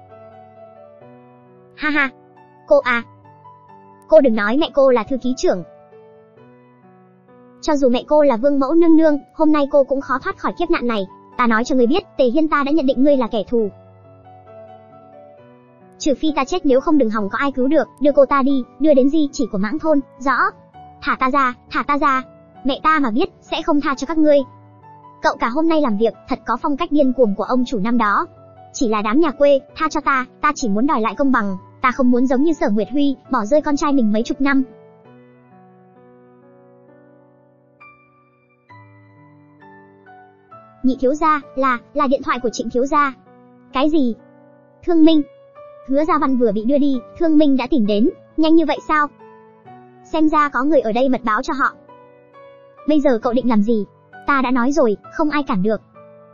Ha ha, cô à, cô đừng nói mẹ cô là thư ký trưởng. Cho dù mẹ cô là vương mẫu nương nương, hôm nay cô cũng khó thoát khỏi kiếp nạn này. Ta nói cho ngươi biết, Tề Hiên ta đã nhận định ngươi là kẻ thù. Trừ phi ta chết, nếu không đừng hòng có ai cứu được. Đưa cô ta đi, đưa đến di chỉ của Mãng Thôn. Rõ. Thả ta ra, thả ta ra. Mẹ ta mà biết, sẽ không tha cho các ngươi. Cậu cả hôm nay làm việc, thật có phong cách điên cuồng của ông chủ năm đó. Chỉ là đám nhà quê, tha cho ta, ta chỉ muốn đòi lại công bằng. Ta không muốn giống như Sở Nguyệt Huy, bỏ rơi con trai mình mấy chục năm. Nhị thiếu gia, là, là điện thoại của Trịnh thiếu gia. Cái gì? Thương Minh. Hứa Gia Văn vừa bị đưa đi, Thương Minh đã tìm đến, nhanh như vậy sao? Xem ra có người ở đây mật báo cho họ. Bây giờ cậu định làm gì? Ta đã nói rồi, không ai cản được.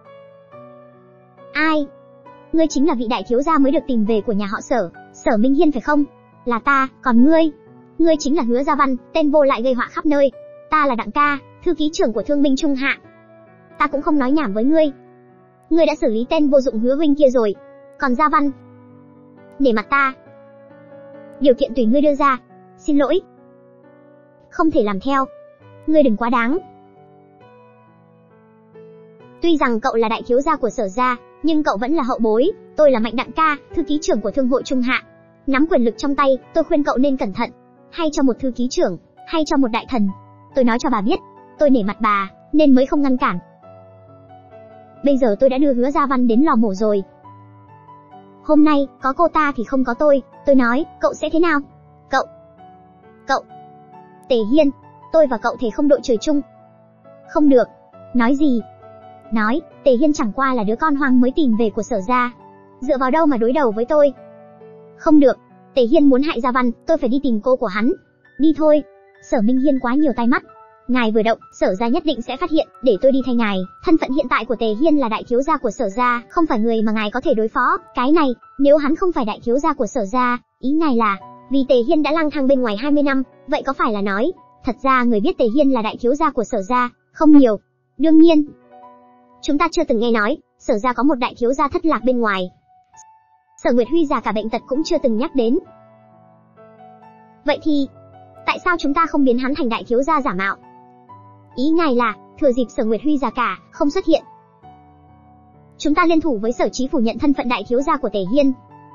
Ai? Ngươi chính là vị đại thiếu gia mới được tìm về của nhà họ Sở, Sở Minh Hiên phải không? Là ta, còn ngươi? Ngươi chính là Hứa Gia Văn, tên vô lại gây họa khắp nơi. Ta là Đặng Ca, thư ký trưởng của Thương binh Trung Hạ. Ta cũng không nói nhảm với ngươi. Ngươi đã xử lý tên vô dụng Hứa huynh kia rồi. Còn Gia Văn, để mặt ta. Điều kiện tùy ngươi đưa ra. Xin lỗi, không thể làm theo. Ngươi đừng quá đáng. Tuy rằng cậu là đại thiếu gia của Sở gia, nhưng cậu vẫn là hậu bối. Tôi là Mạnh Đặng Ca, thư ký trưởng của Thương hội Trung Hạ. Nắm quyền lực trong tay, tôi khuyên cậu nên cẩn thận. Hay cho một thư ký trưởng, hay cho một đại thần. Tôi nói cho bà biết, tôi nể mặt bà, nên mới không ngăn cản. Bây giờ tôi đã đưa Hứa Gia Văn đến lò mổ rồi. Hôm nay, có cô ta thì không có tôi. Tôi nói, cậu sẽ thế nào? Cậu... Cậu... Tề Hiên, tôi và cậu thề không đội trời chung. Không được. Nói gì? Nói, Tề Hiên chẳng qua là đứa con hoang mới tìm về của Sở gia. Dựa vào đâu mà đối đầu với tôi? Không được. Tề Hiên muốn hại Gia Văn, tôi phải đi tìm cô của hắn. Đi thôi. Sở Minh Hiên quá nhiều tai mắt. Ngài vừa động, Sở gia nhất định sẽ phát hiện, để tôi đi thay ngài. Thân phận hiện tại của Tề Hiên là đại thiếu gia của Sở gia, không phải người mà ngài có thể đối phó. Cái này, nếu hắn không phải đại thiếu gia của Sở gia, ý ngài là vì Tề Hiên đã lang thang bên ngoài hai mươi năm, vậy có phải là nói, thật ra người biết Tề Hiên là đại thiếu gia của Sở gia không nhiều. Đương nhiên, chúng ta chưa từng nghe nói Sở gia có một đại thiếu gia thất lạc bên ngoài. Sở Nguyệt Huy già cả bệnh tật cũng chưa từng nhắc đến. Vậy thì, tại sao chúng ta không biến hắn thành đại thiếu gia giả mạo? Ý ngài là, thừa dịp Sở Nguyệt Huy già cả, không xuất hiện, chúng ta liên thủ với Sở Chí phủ nhận thân phận đại thiếu gia của Tề Hiên.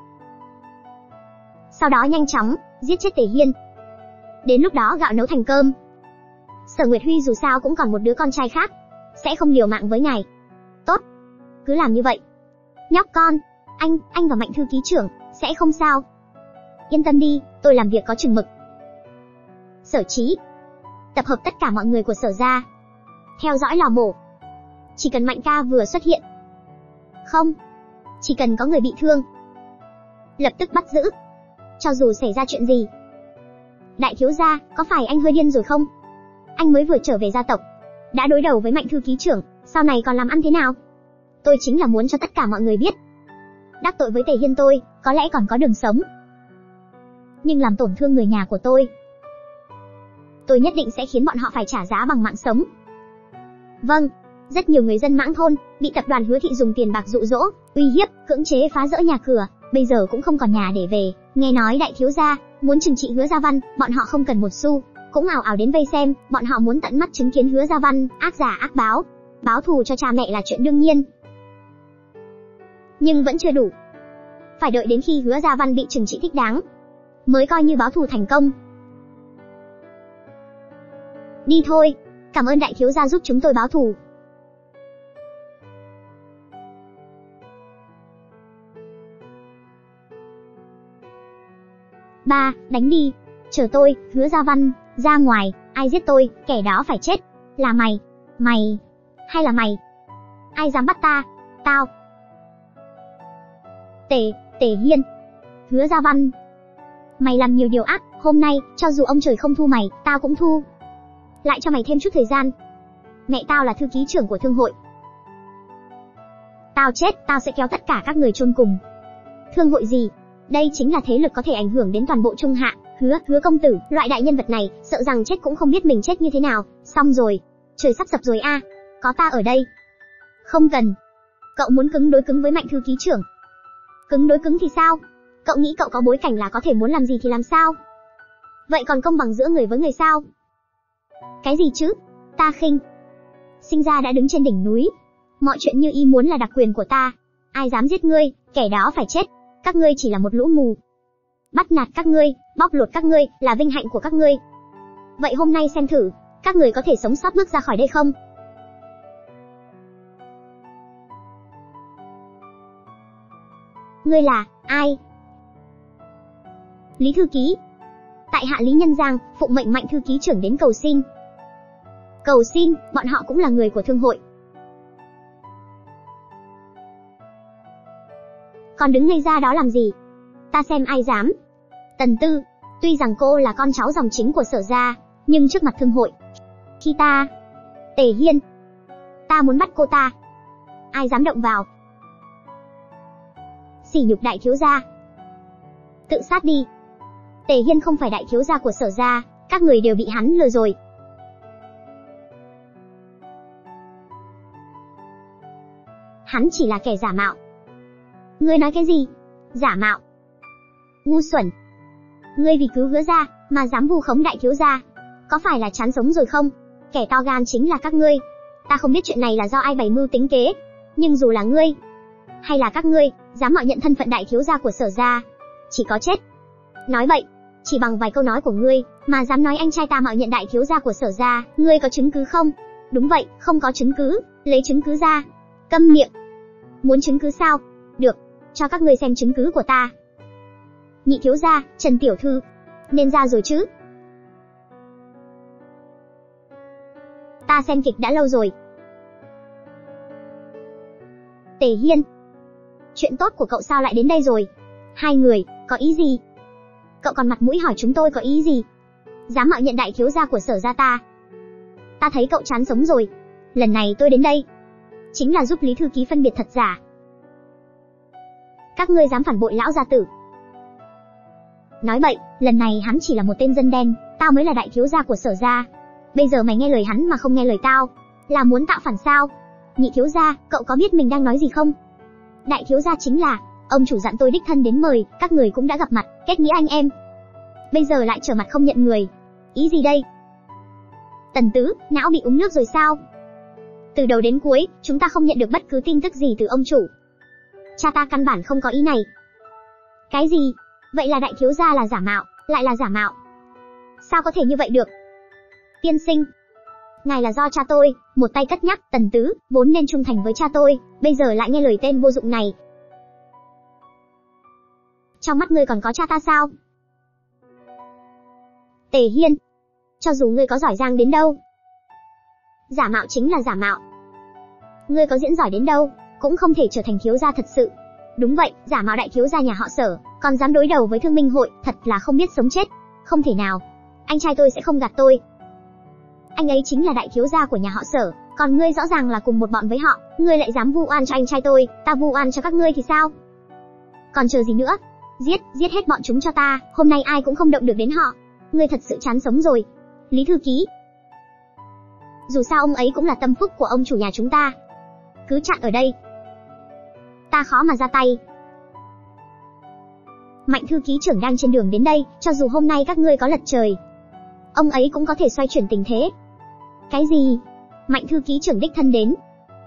Sau đó nhanh chóng, giết chết Tề Hiên. Đến lúc đó gạo nấu thành cơm. Sở Nguyệt Huy dù sao cũng còn một đứa con trai khác, sẽ không liều mạng với ngài. Tốt, cứ làm như vậy. Nhóc con, anh, anh và Mạnh thư ký trưởng, sẽ không sao. Yên tâm đi, tôi làm việc có chừng mực. Sở Chí, tập hợp tất cả mọi người của Sở gia, theo dõi lò mổ. Chỉ cần Mạnh ca vừa xuất hiện, không, chỉ cần có người bị thương, lập tức bắt giữ. Cho dù xảy ra chuyện gì. Đại thiếu gia, có phải anh hơi điên rồi không? Anh mới vừa trở về gia tộc, đã đối đầu với Mạnh thư ký trưởng, sau này còn làm ăn thế nào? Tôi chính là muốn cho tất cả mọi người biết, đắc tội với Tề Hiên tôi, có lẽ còn có đường sống. Nhưng làm tổn thương người nhà của tôi, tôi nhất định sẽ khiến bọn họ phải trả giá bằng mạng sống. Vâng, rất nhiều người dân Mãng Thôn bị tập đoàn Hứa Thị dùng tiền bạc dụ dỗ, uy hiếp, cưỡng chế phá rỡ nhà cửa, bây giờ cũng không còn nhà để về. Nghe nói đại thiếu gia muốn trừng trị Hứa Gia Văn, bọn họ không cần một xu, cũng ào ào đến vây xem, bọn họ muốn tận mắt chứng kiến Hứa Gia Văn, ác giả ác báo. Báo thù cho cha mẹ là chuyện đương nhiên. Nhưng vẫn chưa đủ. Phải đợi đến khi Hứa Gia Văn bị trừng trị thích đáng, mới coi như báo thù thành công. Đi thôi, cảm ơn đại thiếu gia giúp chúng tôi báo thù. Ba, đánh đi. Chờ tôi, Hứa Gia Văn, ra ngoài, ai giết tôi, kẻ đó phải chết. Là mày, mày, hay là mày? Ai dám bắt ta? Tao. Tề, Tề Hiên. Hứa Gia Văn. Mày làm nhiều điều ác, hôm nay, cho dù ông trời không thu mày, tao cũng thu. Lại cho mày thêm chút thời gian. Mẹ tao là thư ký trưởng của thương hội. Tao chết, tao sẽ kéo tất cả các người chôn cùng. Thương hội gì? Đây chính là thế lực có thể ảnh hưởng đến toàn bộ Trung Hạ. Hứa, Hứa công tử, loại đại nhân vật này, sợ rằng chết cũng không biết mình chết như thế nào. Xong rồi, trời sắp sập rồi a. À. Có ta ở đây. Không cần. Cậu muốn cứng đối cứng với Mạnh thư ký trưởng. Cứng đối cứng thì sao? Cậu nghĩ cậu có bối cảnh là có thể muốn làm gì thì làm sao? Vậy còn công bằng giữa người với người sao? Cái gì chứ? Ta khinh. Sinh ra đã đứng trên đỉnh núi. Mọi chuyện như ý muốn là đặc quyền của ta. Ai dám giết ngươi, kẻ đó phải chết. Các ngươi chỉ là một lũ mù. Bắt nạt các ngươi, bóc lột các ngươi, là vinh hạnh của các ngươi. Vậy hôm nay xem thử, các người có thể sống sót bước ra khỏi đây không? Ngươi là, ai? Lý thư ký. Tại hạ Lý Nhân Giang, phụng mệnh Mạnh thư ký trưởng đến cầu xin. Cầu xin, bọn họ cũng là người của thương hội. Còn đứng ngây ra đó làm gì? Ta xem ai dám. Tần Tư, tuy rằng cô là con cháu dòng chính của Sở gia, nhưng trước mặt thương hội, khi ta... Tề Hiên, ta muốn bắt cô ta. Ai dám động vào? Sỉ nhục đại thiếu gia. Tự sát đi. Tề Hiên không phải đại thiếu gia của Sở gia, các người đều bị hắn lừa rồi. Hắn chỉ là kẻ giả mạo. Ngươi nói cái gì? Giả mạo? Ngu xuẩn. Ngươi vì cứu Hứa gia mà dám vu khống đại thiếu gia, có phải là chán sống rồi không? Kẻ to gan chính là các ngươi. Ta không biết chuyện này là do ai bày mưu tính kế, nhưng dù là ngươi hay là các ngươi dám mạo nhận thân phận đại thiếu gia của Sở gia, chỉ có chết. Nói bậy, chỉ bằng vài câu nói của ngươi mà dám nói anh trai ta mạo nhận đại thiếu gia của Sở gia, ngươi có chứng cứ không? Đúng vậy, không có chứng cứ, lấy chứng cứ ra. Câm miệng. Muốn chứng cứ sao? Được, cho các ngươi xem chứng cứ của ta. Nhị thiếu gia, Trần tiểu thư, nên ra rồi chứ? Ta xem kịch đã lâu rồi. Tề Hiên, chuyện tốt của cậu sao lại đến đây rồi? Hai người, có ý gì? Cậu còn mặt mũi hỏi chúng tôi có ý gì? Dám mạo nhận đại thiếu gia của Sở gia ta. Ta thấy cậu chán sống rồi. Lần này tôi đến đây, chính là giúp Lý thư ký phân biệt thật giả. Các ngươi dám phản bội lão gia tử. Nói bậy, lần này hắn chỉ là một tên dân đen, tao mới là đại thiếu gia của Sở gia. Bây giờ mày nghe lời hắn mà không nghe lời tao, là muốn tạo phản sao? Nhị thiếu gia, cậu có biết mình đang nói gì không? Đại thiếu gia chính là, ông chủ dặn tôi đích thân đến mời, các người cũng đã gặp mặt, kết nghĩa anh em. Bây giờ lại trở mặt không nhận người. Ý gì đây? Tần Tứ, não bị uống nước rồi sao? Từ đầu đến cuối, chúng ta không nhận được bất cứ tin tức gì từ ông chủ. Cha ta căn bản không có ý này. Cái gì? Vậy là đại thiếu gia là giả mạo, lại là giả mạo. Sao có thể như vậy được? Tiên sinh, ngài là do cha tôi, một tay cất nhắc, Tần Tứ, vốn nên trung thành với cha tôi, bây giờ lại nghe lời tên vô dụng này. Trong mắt ngươi còn có cha ta sao? Tề Hiên, cho dù ngươi có giỏi giang đến đâu, giả mạo chính là giả mạo. Ngươi có diễn giỏi đến đâu, cũng không thể trở thành thiếu gia thật sự. Đúng vậy, giả mạo đại thiếu gia nhà họ Sở, còn dám đối đầu với Thương Minh hội, thật là không biết sống chết. Không thể nào, anh trai tôi sẽ không gạt tôi. Anh ấy chính là đại thiếu gia của nhà họ Sở, còn ngươi rõ ràng là cùng một bọn với họ, ngươi lại dám vu oan cho anh trai tôi, ta vu oan cho các ngươi thì sao? Còn chờ gì nữa? Giết, giết hết bọn chúng cho ta, hôm nay ai cũng không động được đến họ. Ngươi thật sự chán sống rồi. Lý thư ký, dù sao ông ấy cũng là tâm phúc của ông chủ nhà chúng ta. Cứ chặn ở đây, ta khó mà ra tay. Mạnh thư ký trưởng đang trên đường đến đây, cho dù hôm nay các ngươi có lật trời, ông ấy cũng có thể xoay chuyển tình thế. Cái gì? Mạnh thư ký trưởng đích thân đến.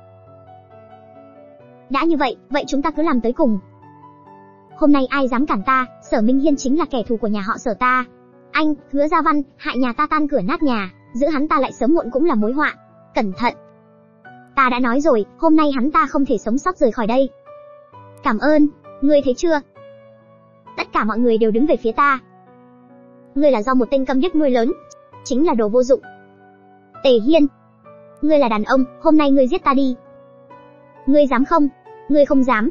Đã như vậy, vậy chúng ta cứ làm tới cùng. Hôm nay ai dám cản ta, Sở Minh Hiên chính là kẻ thù của nhà họ Sở ta. Anh, Hứa Gia Văn, hại nhà ta tan cửa nát nhà, giữ hắn ta lại sớm muộn cũng là mối họa. Cẩn thận. Ta đã nói rồi, hôm nay hắn ta không thể sống sót rời khỏi đây. Cảm ơn, ngươi thấy chưa? Tất cả mọi người đều đứng về phía ta. Ngươi là do một tên câm điếc nuôi lớn, chính là đồ vô dụng. Tề Hiên, ngươi là đàn ông, hôm nay ngươi giết ta đi. Ngươi dám không? Ngươi không dám.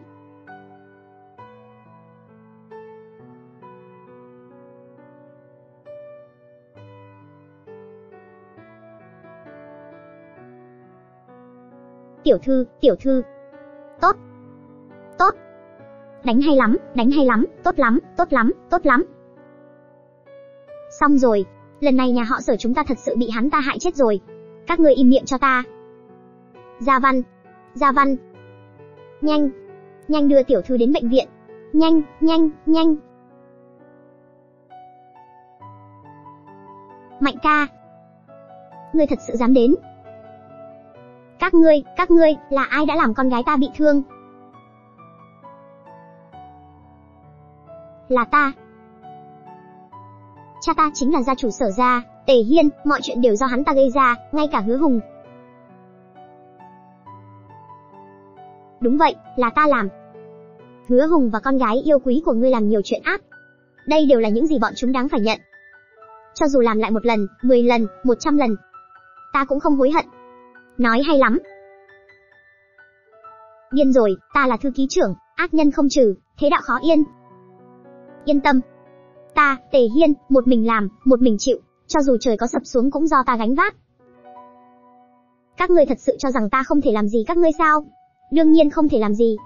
Tiểu thư, tiểu thư. Tốt. Tốt. Đánh hay lắm, đánh hay lắm, tốt lắm, tốt lắm, tốt lắm. Xong rồi, lần này nhà họ Sở chúng ta thật sự bị hắn ta hại chết rồi. Các ngươi im miệng cho ta. Gia Văn, Gia Văn. Nhanh, nhanh đưa tiểu thư đến bệnh viện. Nhanh, nhanh, nhanh. Mạnh ca. Ngươi thật sự dám đến? Các ngươi, các ngươi, là ai đã làm con gái ta bị thương? Là ta. Cha ta chính là gia chủ Sở gia, Tề Hiên, mọi chuyện đều do hắn ta gây ra, ngay cả Hứa Hùng. Đúng vậy, là ta làm. Hứa Hùng và con gái yêu quý của ngươi làm nhiều chuyện ác. Đây đều là những gì bọn chúng đáng phải nhận. Cho dù làm lại một lần, mười lần, một trăm lần, ta cũng không hối hận. Nói hay lắm. Điên rồi, ta là thư ký trưởng, ác nhân không trừ, thế đạo khó yên. Yên tâm. Ta, Tề Hiên, một mình làm, một mình chịu, cho dù trời có sập xuống cũng do ta gánh vác. Các ngươi thật sự cho rằng ta không thể làm gì các ngươi sao? Đương nhiên không thể làm gì.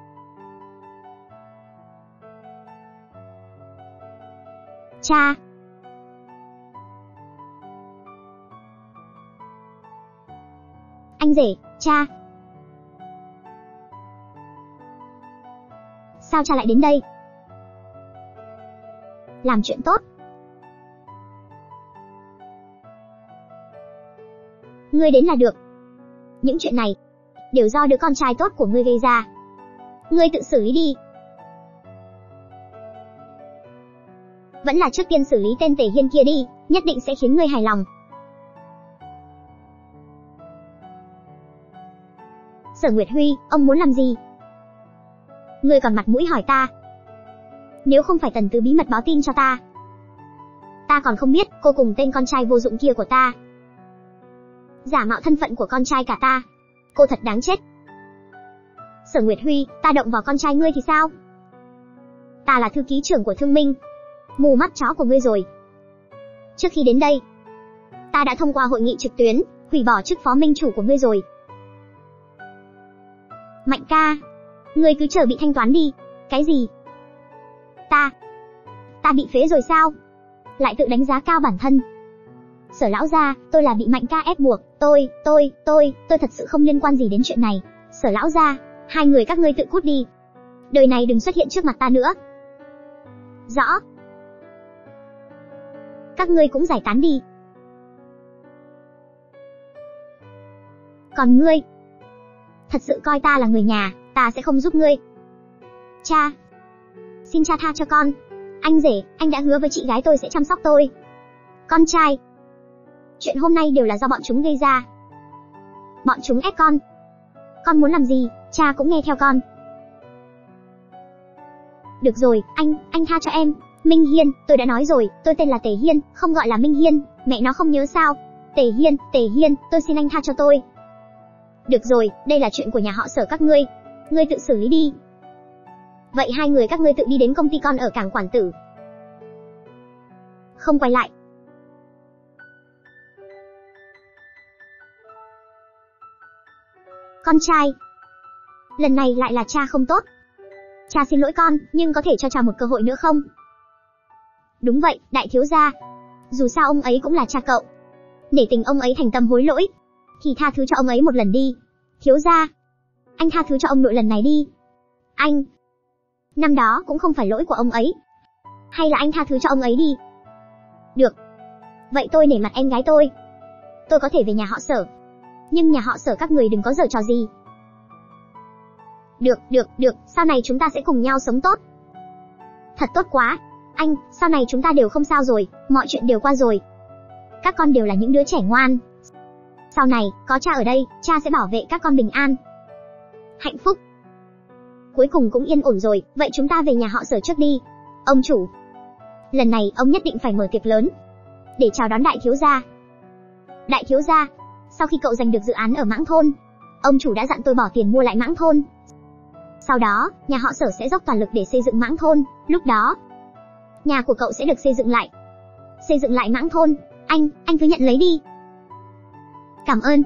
Cha. Anh rể, cha. Sao cha lại đến đây? Làm chuyện tốt. Ngươi đến là được. Những chuyện này đều do đứa con trai tốt của ngươi gây ra. Ngươi tự xử lý đi. Vẫn là trước tiên xử lý tên Tề Hiên kia đi, nhất định sẽ khiến ngươi hài lòng. Sở Nguyệt Huy, ông muốn làm gì? Ngươi còn mặt mũi hỏi ta? Nếu không phải Tần Tứ bí mật báo tin cho ta, ta còn không biết cô cùng tên con trai vô dụng kia của ta giả mạo thân phận của con trai cả ta. Cô thật đáng chết. Sở Nguyệt Huy, ta động vào con trai ngươi thì sao? Ta là thư ký trưởng của Thương Minh, mù mắt chó của ngươi rồi. Trước khi đến đây, ta đã thông qua hội nghị trực tuyến, hủy bỏ chức phó minh chủ của ngươi rồi. Mạnh ca, ngươi cứ chờ bị thanh toán đi. Cái gì? Ta, ta bị phế rồi sao? Lại tự đánh giá cao bản thân. Sở lão gia, tôi là bị Mạnh ca ép buộc, tôi, tôi, tôi, tôi thật sự không liên quan gì đến chuyện này. Sở lão gia, hai người các ngươi tự cút đi. Đời này đừng xuất hiện trước mặt ta nữa. Rõ. Các ngươi cũng giải tán đi. Còn ngươi, thật sự coi ta là người nhà, ta sẽ không giúp ngươi. Cha, xin cha tha cho con. Anh rể, anh đã hứa với chị gái tôi sẽ chăm sóc tôi. Con trai, chuyện hôm nay đều là do bọn chúng gây ra. Bọn chúng ép con. Con muốn làm gì, cha cũng nghe theo con. Được rồi, anh, anh tha cho em. Minh Hiên, tôi đã nói rồi, tôi tên là Tề Hiên, không gọi là Minh Hiên, mẹ nó không nhớ sao? Tề Hiên, Tề Hiên, tôi xin anh tha cho tôi. Được rồi, đây là chuyện của nhà họ Sở các ngươi. Ngươi tự xử lý đi. Vậy hai người các ngươi tự đi đến công ty con ở cảng Quản Tử. Không quay lại. Con trai, lần này lại là cha không tốt. Cha xin lỗi con, nhưng có thể cho cha một cơ hội nữa không? Đúng vậy, đại thiếu gia. Dù sao ông ấy cũng là cha cậu. Để tình ông ấy thành tâm hối lỗi, thì tha thứ cho ông ấy một lần đi. Thiếu gia, anh tha thứ cho ông nội lần này đi. Anh, năm đó cũng không phải lỗi của ông ấy. Hay là anh tha thứ cho ông ấy đi. Được. Vậy tôi nể mặt em gái tôi. Tôi có thể về nhà họ Sở. Nhưng nhà họ Sở các người đừng có giở trò gì. Được, được, được, sau này chúng ta sẽ cùng nhau sống tốt. Thật tốt quá. Anh, sau này chúng ta đều không sao rồi, mọi chuyện đều qua rồi. Các con đều là những đứa trẻ ngoan. Sau này, có cha ở đây, cha sẽ bảo vệ các con bình an. Hạnh phúc. Cuối cùng cũng yên ổn rồi, vậy chúng ta về nhà họ Sở trước đi. Ông chủ. Lần này ông nhất định phải mở tiệc lớn để chào đón đại thiếu gia. Đại thiếu gia, sau khi cậu giành được dự án ở Mãng Thôn, ông chủ đã dặn tôi bỏ tiền mua lại Mãng Thôn. Sau đó, nhà họ Sở sẽ dốc toàn lực để xây dựng Mãng Thôn, lúc đó, nhà của cậu sẽ được xây dựng lại. Xây dựng lại Mãng Thôn, anh, anh cứ nhận lấy đi. Cảm ơn.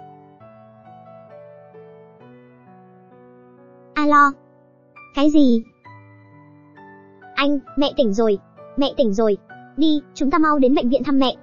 Alo. Cái gì? Anh, mẹ tỉnh rồi. Mẹ tỉnh rồi. Đi, chúng ta mau đến bệnh viện thăm mẹ.